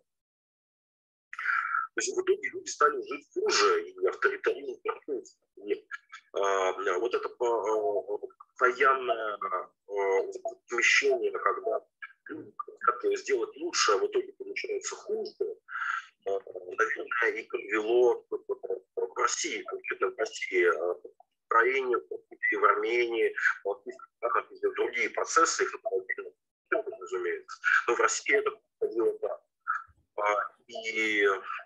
То есть в итоге люди стали жить хуже, и авторитаризм вернулся. Вот это постоянное смещение, когда люди хотят сделать лучше, а в итоге получается хуже, наверное, и привело в России, конкретно в России, в Украине, в Армении, в другие процессы, их разумеется. Но в России это происходило так. И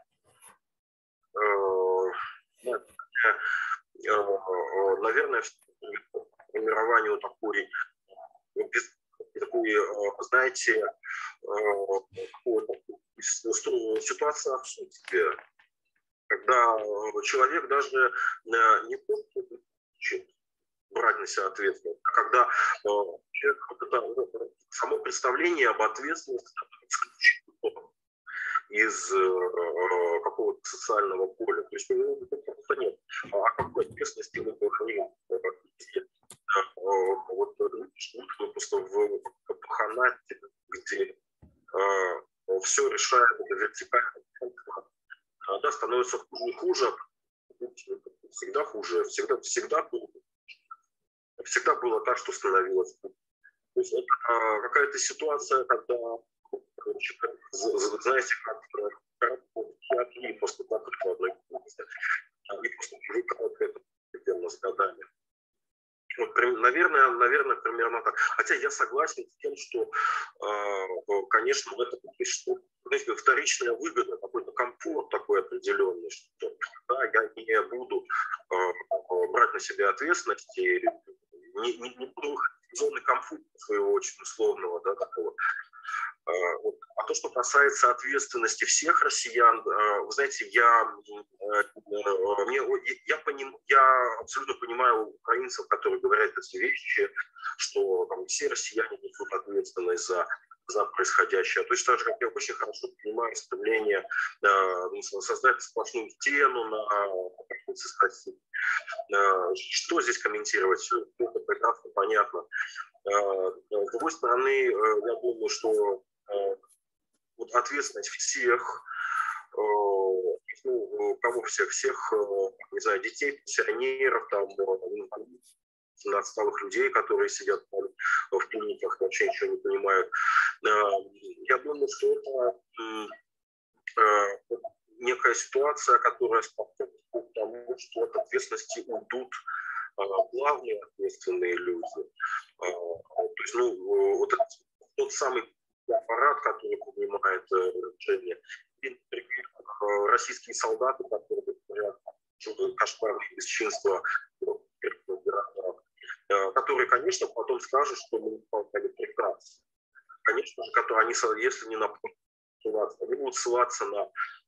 наверное, формированию такой, знаете, ситуация отсутствия, когда человек даже не просто брать на себя ответственность, а когда само представление об ответственности исключено из какого-то социального поля. То есть просто нет. А какой ответственности мы говорим? Вот просто в паханате, где все решает вертикально, да, становится хуже и хуже, всегда хуже, всегда было так, что становилось. То есть это какая-то ситуация, когда, знаете, как театре после закрытия одной комнаты, и просто выкладывать это постепенно с годами. Вот, наверное, примерно так. Хотя я согласен с тем, что, конечно, в этом есть что, знаете, вторичная выгода, какой-то комфорт такой определенный, что да, я не буду брать на себя ответственность и не буду выходить из зоны комфорта своего очень условного, да, такого. А то, что касается ответственности всех россиян, вы знаете, я абсолютно понимаю украинцев, которые говорят эти вещи, что там, все россияне несут ответственность за происходящее. Точно так же, как я очень хорошо понимаю стремление создать сплошную стену на границе с Россией. Что здесь комментировать? Это прекрасно понятно. С другой стороны, я думаю, что вот ответственность всех, кого всех, не знаю, детей, пенсионеров, там, отсталых людей, которые сидят там, в клиниках, вообще ничего не понимают. Я думаю, что это некая ситуация, которая способствует тому, что от ответственности уйдут главные ответственные люди. То есть, вот этот, тот самый аппарат, который принимает решения. Российские солдаты, которые говорят, что кошмарные бесчинства, которые, конечно, потом скажут, что мы выполняли приказ. Конечно же, они, если не на ссылаться, они будут ссылаться на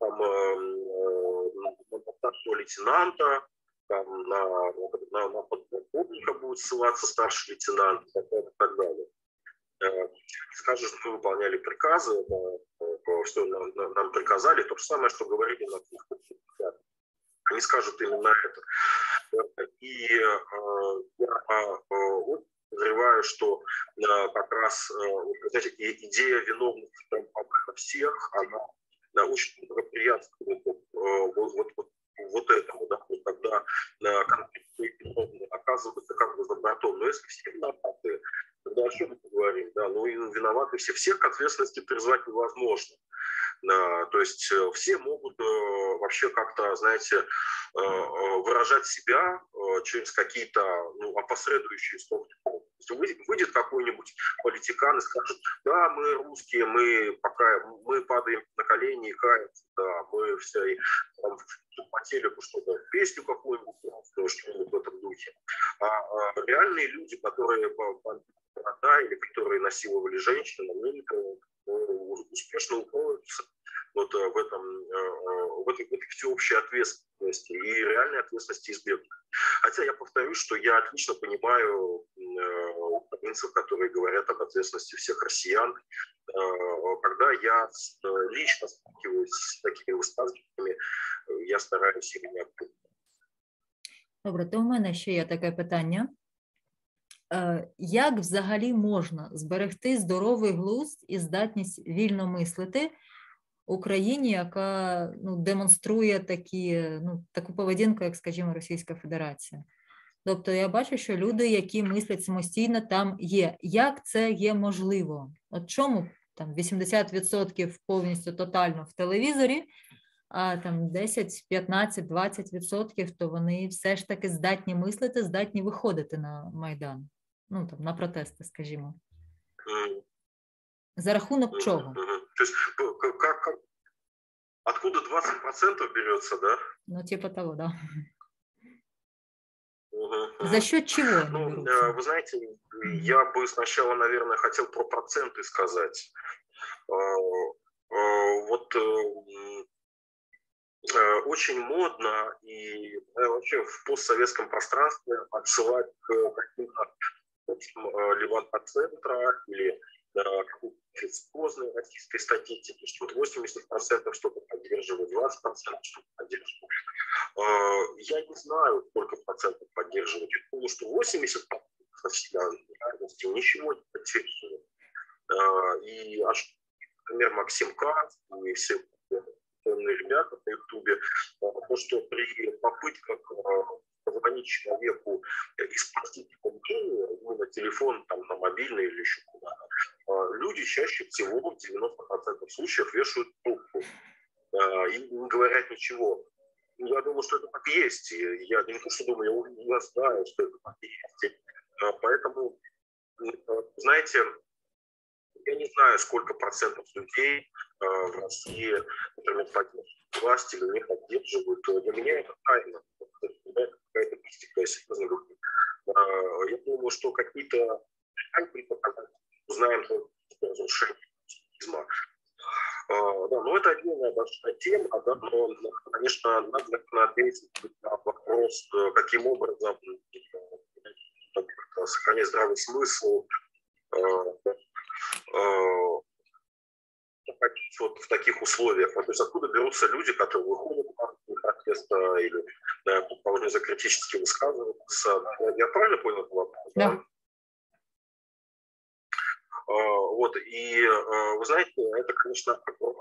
старшего лейтенанта, на подполковника будет ссылаться старший лейтенант и так далее. Скажут, что мы выполняли приказы, что нам приказали, то же самое, что говорили на кухне. Они скажут именно это. И я подозреваю, что как раз знаете, идея виновности всех, она очень благоприятствует вот этому, да, когда конфликтные виновные оказываются как бы за бортом. Но если все виноваты, тогда о чем мы говорим? Да? Ну и виноваты все. Всех к ответственности призвать невозможно. То есть все могут вообще как-то, знаете, выражать себя через какие-то опосредующие структуры. Выйдет какой-нибудь политикан и скажет: да, мы русские, мы падаем на колени и каемся, да, мы все там, по телеку что-то, песню какую-нибудь, что-нибудь в этом духе. А реальные люди, которые или которые насиловали женщин, они успешно укроются вот в этой всеобщей ответственности и реальной ответственности избегнут. Хотя я повторюсь, что я отлично понимаю украинцев, которые говорят об ответственности всех россиян. когда я лично сталкиваюсь с такими высказываниями, я стараюсь их не обдумывать. Добре, то у мене ще є таке питання. Як взагалі можна зберегти здоровий глузд і здатність вільно мислити в Україні, яка демонструє таку поведінку, як, скажімо, Російська Федерація? Тобто я бачу, що люди, які мислять самостійно, там є. Як це є можливо? От чому там 80% повністю тотально в телевізорі, а там 10, 15, 20% то вони все ж таки здатні мислити, здатні виходити на Майдан, на протести, скажімо. За рахунок чого? То есть, откуда 20% берется, да? Типа того, да. За счет чего они берутся? Вы знаете, я бы сначала, наверное, хотел про проценты сказать. Вот очень модно и вообще в постсоветском пространстве отсылать к каким-то Левада-центра или какой-то официозной российской статистики, что 80% что-то поддерживают, 20% что-то поддерживают. Я не знаю, сколько процентов поддерживают. Я думаю, что 80% реальности ничего не поддерживают. И, например, Максим Кац и все ребята на Ютубе, то, что при попытках позвонить человеку и спросить его мнение, на телефон, там, на мобильный или еще куда-то, люди чаще всего в 90% случаев вешают трубку и не говорят ничего. Я думаю, что это так и есть. Я не то, что думаю, я знаю, что это так и есть. Поэтому, знаете, я не знаю, сколько процентов людей в России, например, поддерживают власть или не поддерживают. Для меня это тайна. Это какая-то мистика, я серьезно говорю. Я думаю, что какие-то показатели узнаем только разрушение коммунизма. Да, но это отдельная большая тема, да, но, конечно, надо ответить на вопрос, каким образом сохранять здравый смысл, вот в таких условиях. То есть откуда берутся люди, которые выходят на протеста или предположим, за критически высказываются. Я правильно понял этот вопрос? Да. Вот, и вы знаете, это, конечно,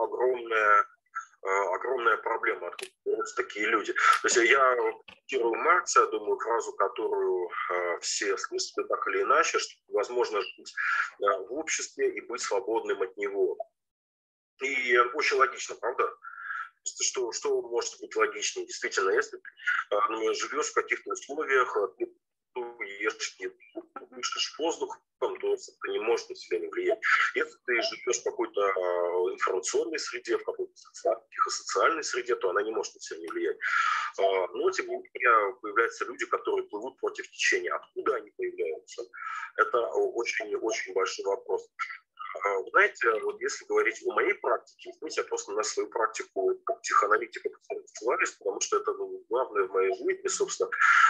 огромная проблема, откуда берутся такие люди. То есть я цитирую Маркса, думаю, фразу, которую все слышали так или иначе, что возможно жить в обществе и быть свободным от него. И очень логично, правда? Что может быть логичнее? Действительно, если ты живешь в каких-то условиях, ешь еду, дышишь воздух, то это не может на себя не влиять. Если ты живешь в какой-то информационной среде, в какой-то психосоциальной среде, то она не может на себя не влиять. Но, тем не менее, появляются люди, которые плывут против течения. Откуда они появляются? Это очень-очень большой вопрос. Знаете, вот если говорить о моей практике, я просто на свою практику как психоаналитика ссылаюсь, потому что это главное в моей жизни, собственно,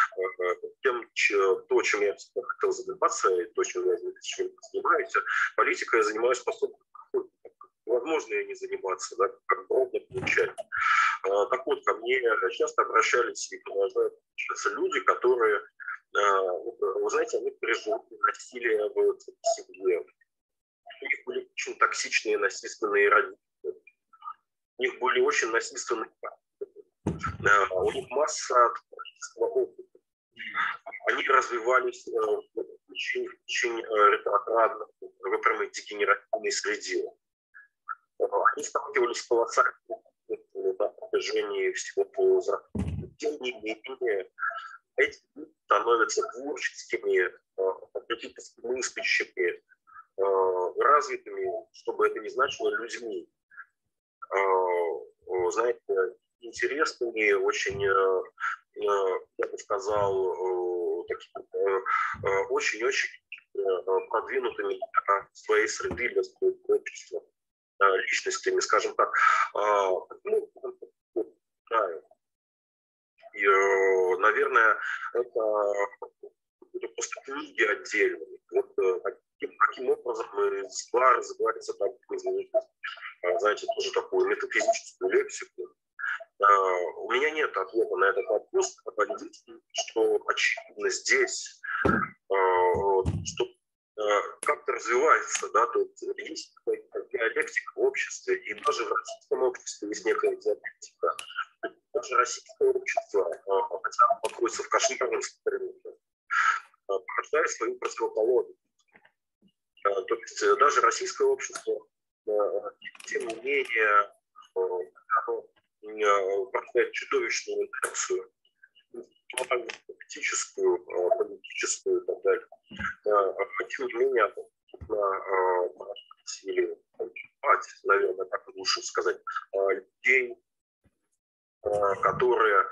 то, чем я хотел заниматься, и то, чем я занимаюсь. Политикой я занимаюсь, поскольку возможно и не заниматься, да, как ровно получается. Так вот, ко мне часто обращались и продолжают обращаться люди, которые, вы знаете, они пережили насилие в семье. У них были очень токсичные, насильственные родители. У них были очень насильственные родители. У них масса творческого опыта. Они развивались в очень ретроградно, в прямо дегенеративной среде. Они сталкивались с колоссальными на протяжении всего полуза. Тем не менее, эти люди становятся творческими, критически мыслящими, развитыми, чтобы это не значило, людьми. Знаете, интересными, очень, я бы сказал, очень-очень продвинутыми для своей среды, для своего общества, личностями, скажем так. И, наверное, это просто книги отдельные. Вот каким образом разбирается там, знаете, тоже такую метафизическую лексику. У меня нет ответа на этот вопрос, что очевидно здесь, что как-то развивается, да, то есть диалектика в обществе, и даже в российском обществе есть некая диалектика. Даже российское общество, хотя оно находится в кошмарном состоянии, порождает свою противоположность. То есть даже российское общество, тем не менее, оно порождает чудовищную инфекцию, политическую и так далее. Тем не менее, или наверное, так лучше сказать, людей, которые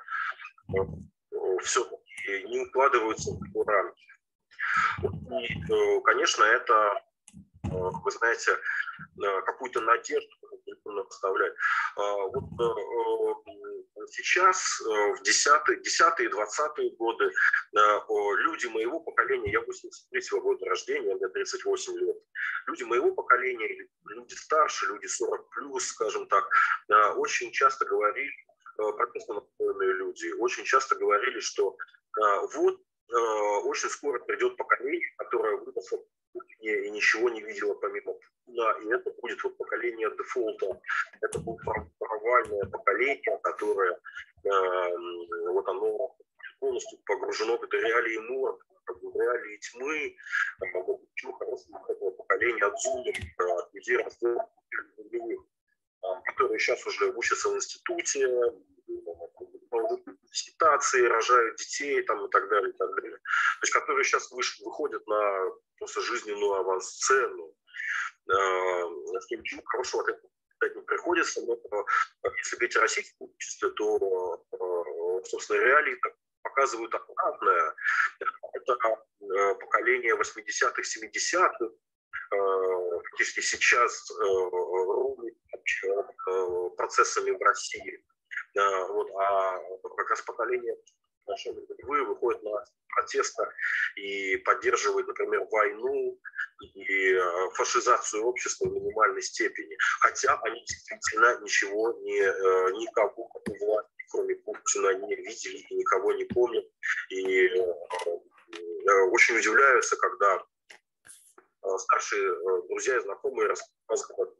все-таки не укладываются в рамки. И, конечно, это, вы знаете, какую-то надежду поставляет. Вот сейчас, в 10-е, 20-е годы, люди моего поколения, я 83-го года рождения, мне 38 лет, люди моего поколения, люди старше, люди 40+, скажем так, очень часто говорили, протестно настроенные люди, очень часто говорили, что вот очень скоро придет поколение, которое выросло и ничего не видела помимо Путина, и это будет вот поколение дефолта, это будет провальное поколение, которое вот оно полностью погружено в этой реалии морга, в реалии тьмы, почему хорошего этого поколения от зумеров, от людей, которые сейчас уже учатся в институте, ситуации, рожают детей там, и так далее, и так далее. То есть, которые сейчас выходят на просто жизненную авансцену. Ничего хорошего от этого не приходится. Но если говорить о российском обществе, то, собственно, реалии показывают обратное. Это поколение 80-х, 70-х, фактически сейчас рулит процессами в России. Вот, а как раз поколение выходит на протесты и поддерживает, например, войну и фашизацию общества в минимальной степени. Хотя они действительно ничего никого у власти, кроме Путина, не видели и никого не помнят. И очень удивляются, когда старшие друзья и знакомые рассказывают,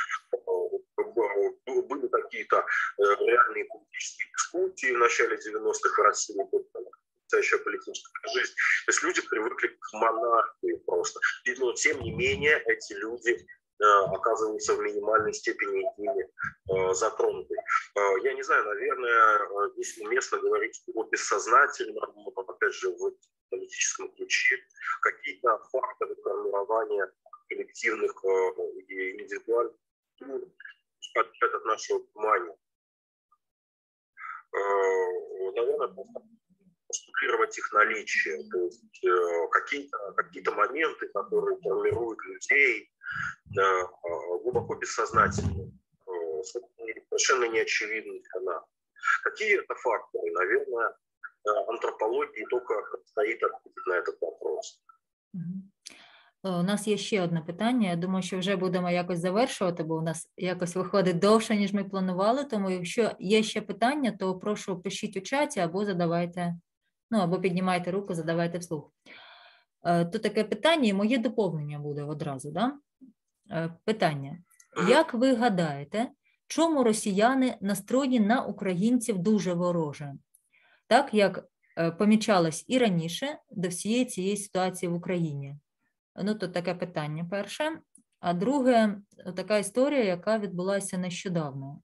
были какие-то реальные политические дискуссии в начале 90-х в России, настоящая политическая жизнь. То есть люди привыкли к монархии просто. Но тем не менее эти люди оказываются в минимальной степени ими затронуты. Я не знаю, наверное, если уместно говорить о бессознательном, опять же, в политическом ключе, какие-то факторы формирования коллективных и индивидуальных от нашего внимания. Наверное, постулировать их наличие, то есть какие-то моменты, которые формируют людей глубоко бессознательно, совершенно неочевидны для нас. Какие это факторы? Наверное, антропологии только стоит ответить на этот вопрос. У нас є ще одне питання. Я думаю, що вже будемо якось завершувати, бо у нас якось виходить довше, ніж ми планували. Тому якщо є ще питання, то прошу пишіть у чаті або задавайте, або піднімайте руку, задавайте вслух. Тут таке питання, і моє доповнення буде одразу. Да? Питання. Як ви гадаєте, чому росіяни настроєні на українців дуже вороже? Так, як помічалось і раніше до всієї цієї ситуації в Україні? То таке питання перше. А друге, така історія, яка відбулася нещодавно.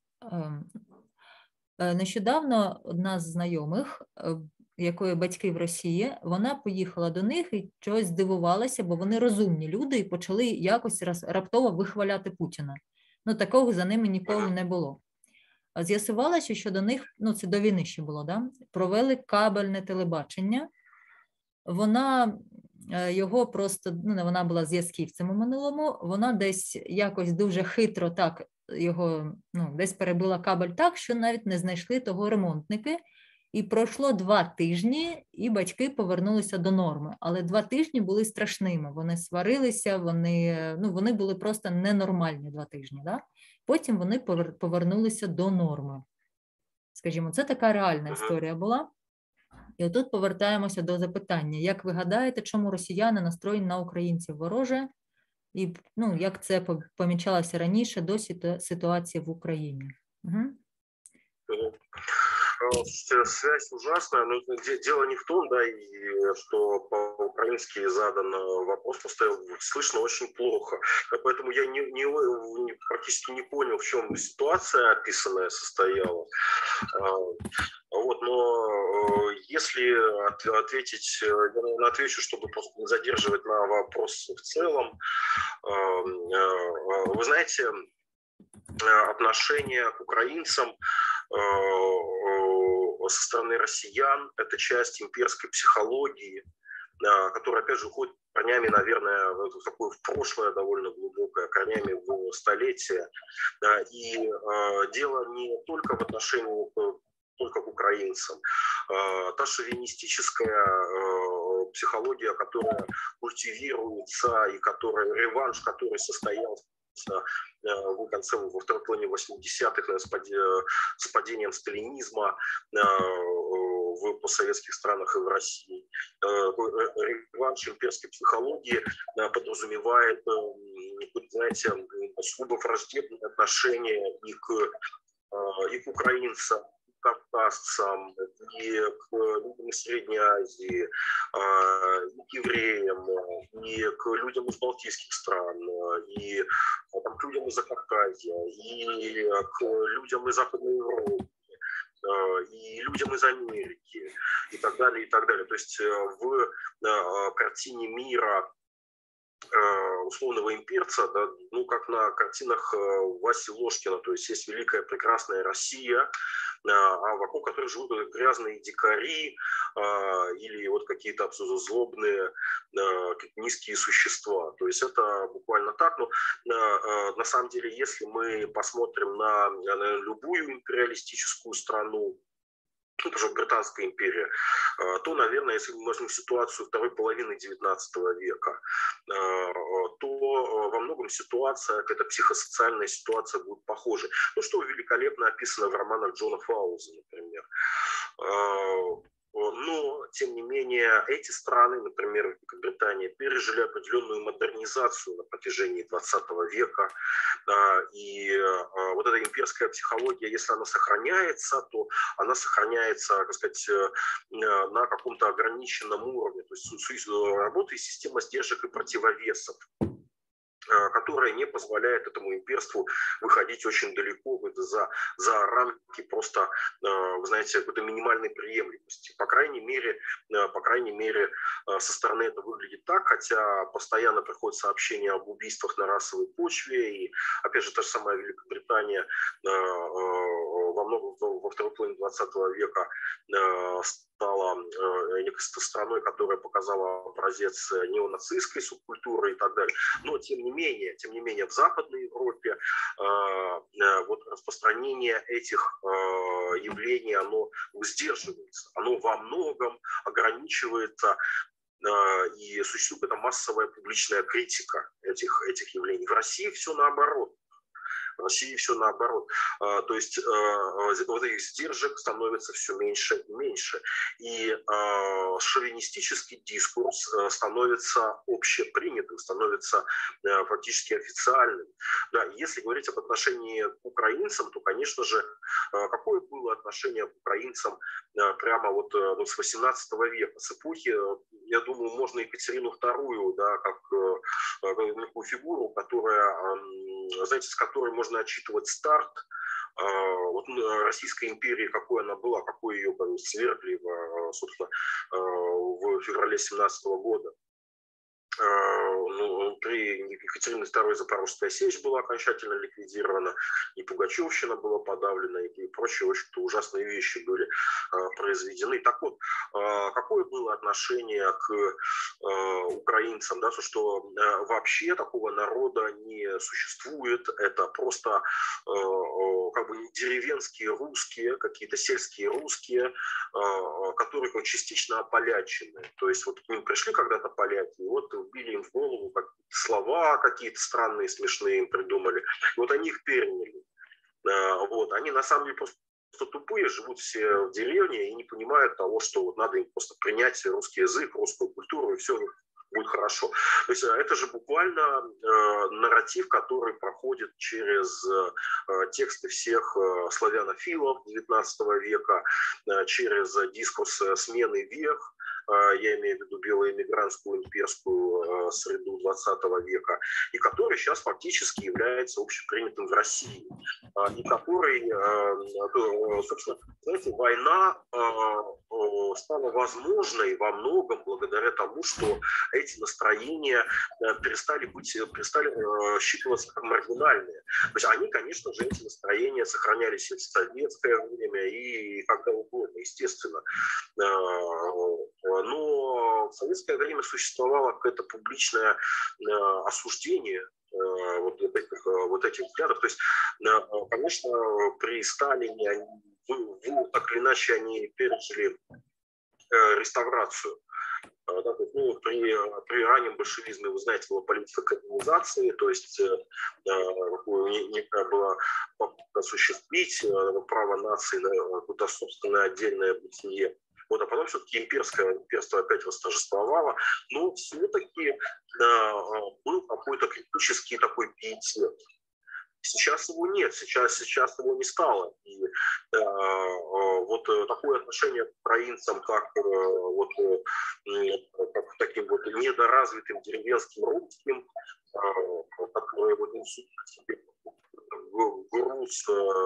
Нещодавно одна з знайомих, якої батьки в Росії, вона поїхала до них і чогось здивувалася, бо вони розумні люди і почали якось раптово вихваляти Путіна. Такого за ними ніколи не було. З'ясувалося, що до них, це до війни ще було, да? Провели кабельне телебачення. Вона його просто, вона була зв'язківцем у минулому, вона десь якось дуже хитро так його, десь перебила кабель так, що навіть не знайшли того ремонтники, І пройшло 2 тижні, і батьки повернулися до норми. Але 2 тижні були страшними. Вони сварилися, вони були просто ненормальні 2 тижні. Да? Потім вони повернулися до норми. Скажімо, це така реальна історія була. І отут повертаємося до запитання. Як ви гадаєте, чому росіяни настроєні на українців вороже? І як це помічалося раніше до ситуації в Україні? Угу. Связь ужасная, но дело не в том, да, что по-украински задан вопрос, просто слышно очень плохо. Поэтому я практически не понял, в чем ситуация описанная состояла. Но если ответить, я, наверное, отвечу, чтобы просто не задерживать на вопрос в целом. Вы знаете, отношение к украинцам со стороны россиян – это часть имперской психологии, которая, опять же, уходит корнями, наверное, в такое в прошлое довольно глубокое, корнями в столетие. И дело не только в отношении только к украинцам. Та шовинистическая психология, которая культивируется и реванш, который состоялся в конце, во второй половине 80-х с падением сталинизма в постсоветских странах и в России. Реванш имперской психологии подразумевает, знаете, сугубо враждебное отношение и к украинцам, к кавказцам, и к людям из Средней Азии, и к евреям, и к людям из Балтийских стран, и к людям из Закавказья, и к людям из Западной Европы, и людям из Америки, и так далее, и так далее. То есть в картине мира условного имперца, да, как на картинах Васи Ложкина, то есть есть великая прекрасная Россия, а вокруг которой живут грязные дикари или вот какие-то абсолютно злобные низкие существа. То есть это буквально так. Но на самом деле, если мы посмотрим на любую империалистическую страну, даже Британская империя, то, наверное, если мы возьмем ситуацию второй половины XIX века, то во многом ситуация, эта психосоциальная ситуация будет похожа. Что великолепно описано в романах Джона Фауза, например. Но, тем не менее, эти страны, например, Великобритания, пережили определенную модернизацию на протяжении 20 века. И вот эта имперская психология, если она сохраняется, то она сохраняется, так сказать, на каком-то ограниченном уровне. То есть работает система сдержек и противовесов, которая не позволяет этому имперству выходить очень далеко за рамки просто, вы знаете, какой-то минимальной приемлемости. По крайней мере, со стороны это выглядит так, хотя постоянно приходят сообщения об убийствах на расовой почве, и, опять же, та же самая Великобритания во второй половине 20 века стала некой страной, которая показала образец неонацистской субкультуры и так далее. Но, тем не менее, в Западной Европе вот распространение этих явлений, оно сдерживается, оно во многом ограничивается, и существует эта массовая публичная критика этих явлений. В России все наоборот. То есть вот этих сдержек становится все меньше и меньше. И шовинистический дискурс становится общепринятым, становится фактически официальным. Да, если говорить об отношении к украинцам, то, конечно же, какое было отношение к украинцам прямо вот с 18 века, с эпохи, я думаю, можно Екатерину II, да, как некую фигуру, которая, знаете, с которой можно отчитывать старт вот Российской империи, какой она была, какой ее свергли, собственно, в феврале 17 года. При Екатерине II Запорожская сечь была окончательно ликвидирована, и Пугачевщина была подавлена, и прочие, в общем-то, ужасные вещи были произведены. Так вот, какое было отношение к украинцам, да, что вообще такого народа не существует, это просто как бы деревенские русские, какие-то сельские русские, которые частично ополячены. То есть вот к ним пришли когда-то поляки, и вот вбили им в голову слова какие-то странные, смешные им придумали, и вот они их переняли. Вот. Они на самом деле просто тупые, живут все в деревне и не понимают того, что вот надо им просто принять русский язык, русскую культуру, и все будет хорошо. То есть это же буквально нарратив, который проходит через тексты всех славянофилов XIX века, через дискурс смены век, я имею в виду белоэмигрантскую имперскую среду XX века, и который сейчас фактически является общепринятым в России, и который, собственно, знаете, война стала возможной во многом благодаря тому, что эти настроения перестали считываться как маргинальные. То есть они, конечно же, эти настроения сохранялись и в советское время, и когда угодно, естественно. Но в советское время существовало какое-то публичное осуждение вот этих взглядов. То есть, конечно, при Сталине так или иначе они пережили реставрацию. При раннем большевизме, вы знаете, была политика колонизации, то есть некая была попытка осуществить право нации на какое-то собственное отдельное бытие. Вот, а потом все-таки имперство опять восторжествовало, но все-таки был какой-то критический такой пиетет. Сейчас его нет, сейчас его не стало. И вот такое отношение к украинцам, как к таким вот недоразвитым деревенским русским, которые вот несут себе груз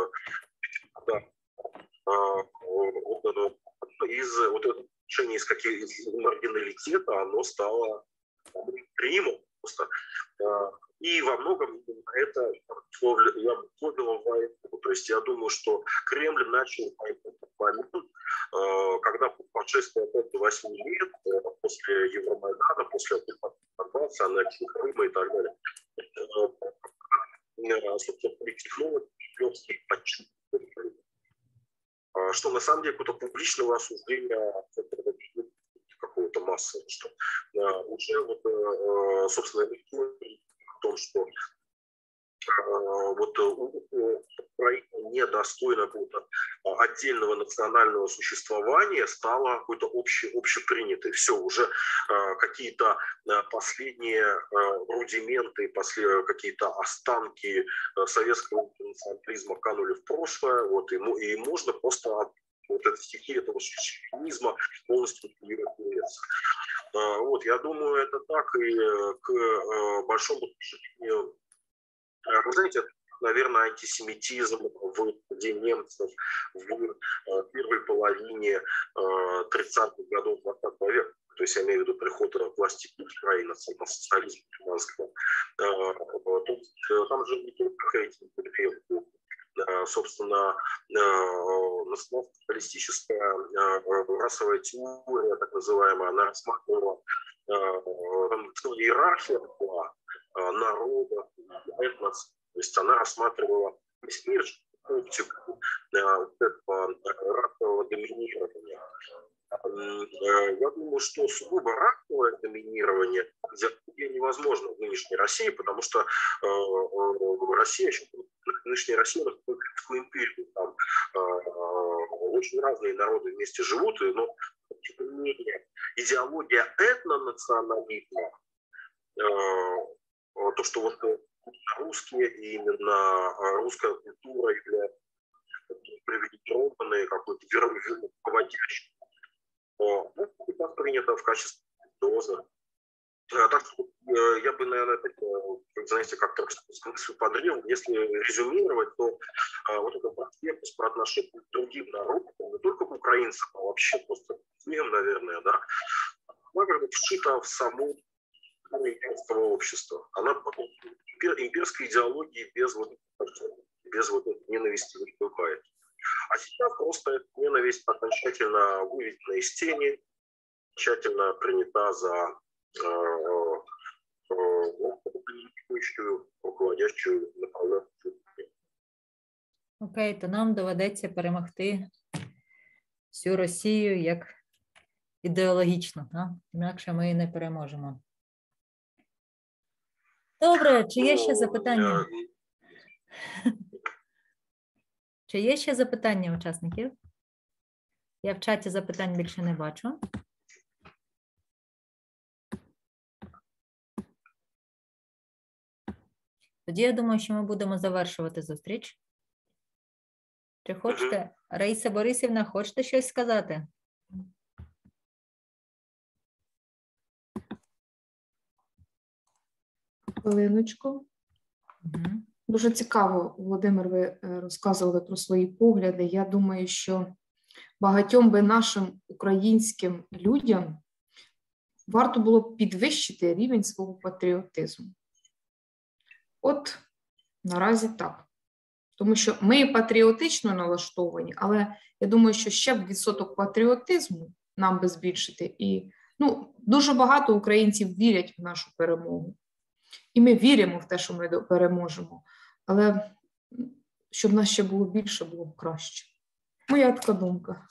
из маргиналитета, оно стало примом просто. И во многом это я вводил войну. То есть я думаю, что Кремль начал войну, когда по прошествии опять 8 лет, после Евромайдана, после оккупации, аннексии Крыма и так далее, собственно, притихнуло кремлевские подчинения. Что на самом деле какого-то публичного осуждения какого-то массы, что уже вот, собственно, в том, что вот Украина недостойна отдельного национального существования, стала какой-то общепринятой. Все, уже какие-то последние рудименты, какие-то останки советского национализма канули в прошлое, вот, и можно просто вот этой стихии, этого шовинизма полностью перевернуться. Вот, я думаю, это так, и к большому сожалению, вы знаете, наверное, антисемитизм в среде немцев в первой половине 30-х годов 20 века, то есть я имею в виду приход к власти Гитлера и национал-социализма германского, там же не только хейтинг, собственно, национал-социалистическая расовая теория, так называемая, она рассматривала иерархия народа, этнос, то есть она рассматривала весь мир оптику расового доминирования. Я думаю, что сугубо расовое доминирование невозможно в нынешней России, потому что Россия еще нынешняя Россия находится в империю. Там очень разные народы вместе живут, но тем не менее идеология этнонационализма, то, что вот русские и именно русская культура является привилегированной, какой-то руководящей, это принято в качестве дозы. Так что я бы, наверное, знаете, как-то смысл подрел. Если резюмировать, то вот этот аспект про отношения к другим народам, не только к украинцам, а вообще просто всем, наверное, да, она как бы вшита в саму имперского общества. Она имперской идеологии без вот этой ненависти не бывает. А сейчас просто эта ненависть окончательно выведена из тени, тщательно принята за руководящую направленную. Окей, то нам доведеться перемогти всю Росію як ідеологічно, так? Інакше ми не переможемо. Добре, чи є ще запитання? Чи є ще запитання учасників? Я в чаті запитань більше не бачу. Тоді я думаю, що ми будемо завершувати зустріч. Чи хочете, Раїса Борисівна, хочете щось сказати? Хвилиночку. Дуже цікаво, Володимир, ви розказували про свої погляди. Я думаю, що багатьом би нашим українським людям варто було б підвищити рівень свого патріотизму. От наразі так. Тому що ми патріотично налаштовані, але я думаю, що ще б відсоток патріотизму нам би збільшити. І дуже багато українців вірять в нашу перемогу. І ми віримо в те, що ми переможемо. Але щоб нас ще було більше, було б краще. Моя така думка.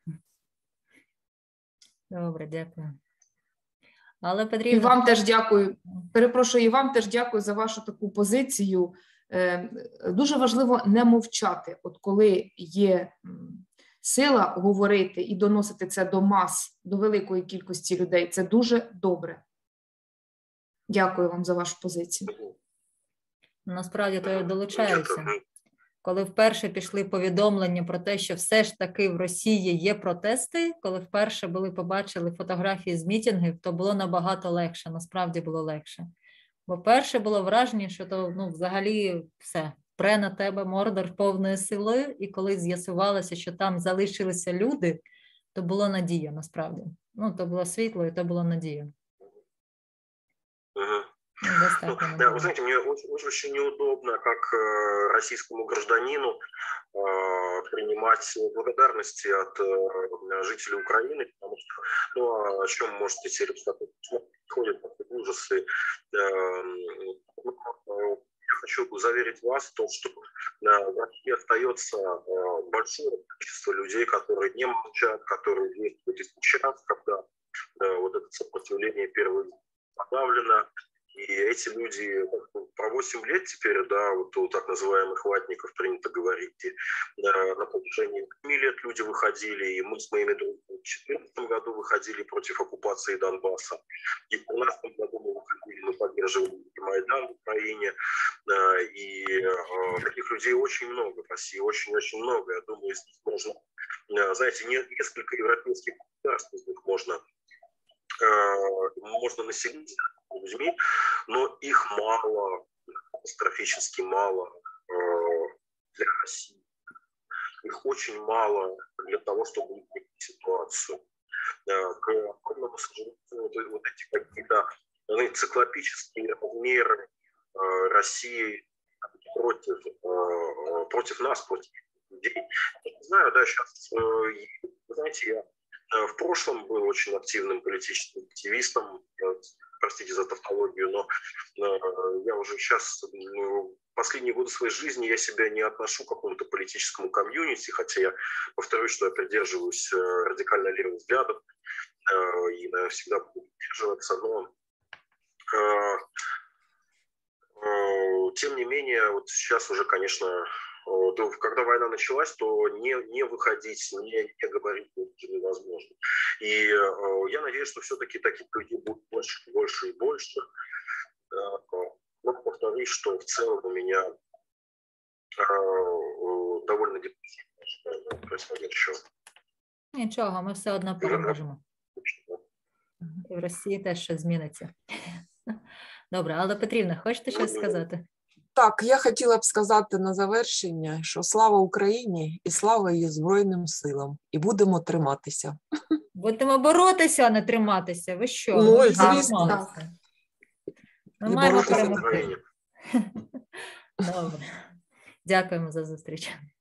Добре, дякую. Але потрібно... І вам теж дякую. Перепрошую, і вам теж дякую за вашу таку позицію. Дуже важливо не мовчати. От коли є сила говорити і доносити це до мас, до великої кількості людей, це дуже добре. Дякую вам за вашу позицію. Насправді, то я долучаюся. Коли вперше пішли повідомлення про те, що все ж таки в Росії є протести, коли вперше побачили фотографії з мітингів, то було набагато легше, насправді було легше. Бо перше було враження, що то взагалі все, пре на тебе Мордор повною силою, і коли з'ясувалося, що там залишилися люди, то було надія, насправді. То було світло, и то была надія. Вы знаете, мне очень неудобно, как российскому гражданину, принимать благодарности от жителей Украины, потому что, о чем можете себе рассказать, происходят ужасы. Я хочу заверить вас в том, что в России остается большое количество людей, которые не молчат, которые действуют и сейчас, когда вот это сопротивление первое подавлено. И эти люди про 8 лет теперь, да, вот у так называемых ватников принято говорить, и, на протяжении 8 лет люди выходили, и мы с моими друзьями в 2014 году выходили против оккупации Донбасса, и в 2015 году мы выходили, мы поддерживали Майдан в Украине, и таких людей очень много в России, очень-очень много. Я думаю, здесь можно, знаете, несколько европейских государств, из них можно населить людьми, но их мало, катастрофически мало для России. Их очень мало для того, чтобы изменить ситуацию. К огромному сожалению, вот эти какие-то циклопические размеры России против нас, против людей. Я не знаю, да, сейчас, знаете, я в прошлом был очень активным политическим активистом, простите за тавтологию, но я уже сейчас, последние годы своей жизни я себя не отношу к какому-то политическому комьюнити, хотя я повторюсь, что я придерживаюсь радикально левых взглядов и, наверное, всегда буду придерживаться, но тем не менее, вот сейчас уже, конечно, когда война началась, то не выходить, не говорить уже невозможно. И я надеюсь, что все-таки таких людей будет больше и больше. Но повторюсь, что в целом у меня довольно депрессивно происходящее. Нічого, ми все одно переможемо. І в Росії теж щось зміниться. Добре, Алла Петрівна, хочете щось сказати? Так, я хотіла б сказати на завершення, що слава Україні і слава її Збройним силам. І будемо триматися. Будемо боротися, а не триматися. Ви що? Ну, звісно. Ми маємо перемогти. Добре. Дякуємо за зустріч.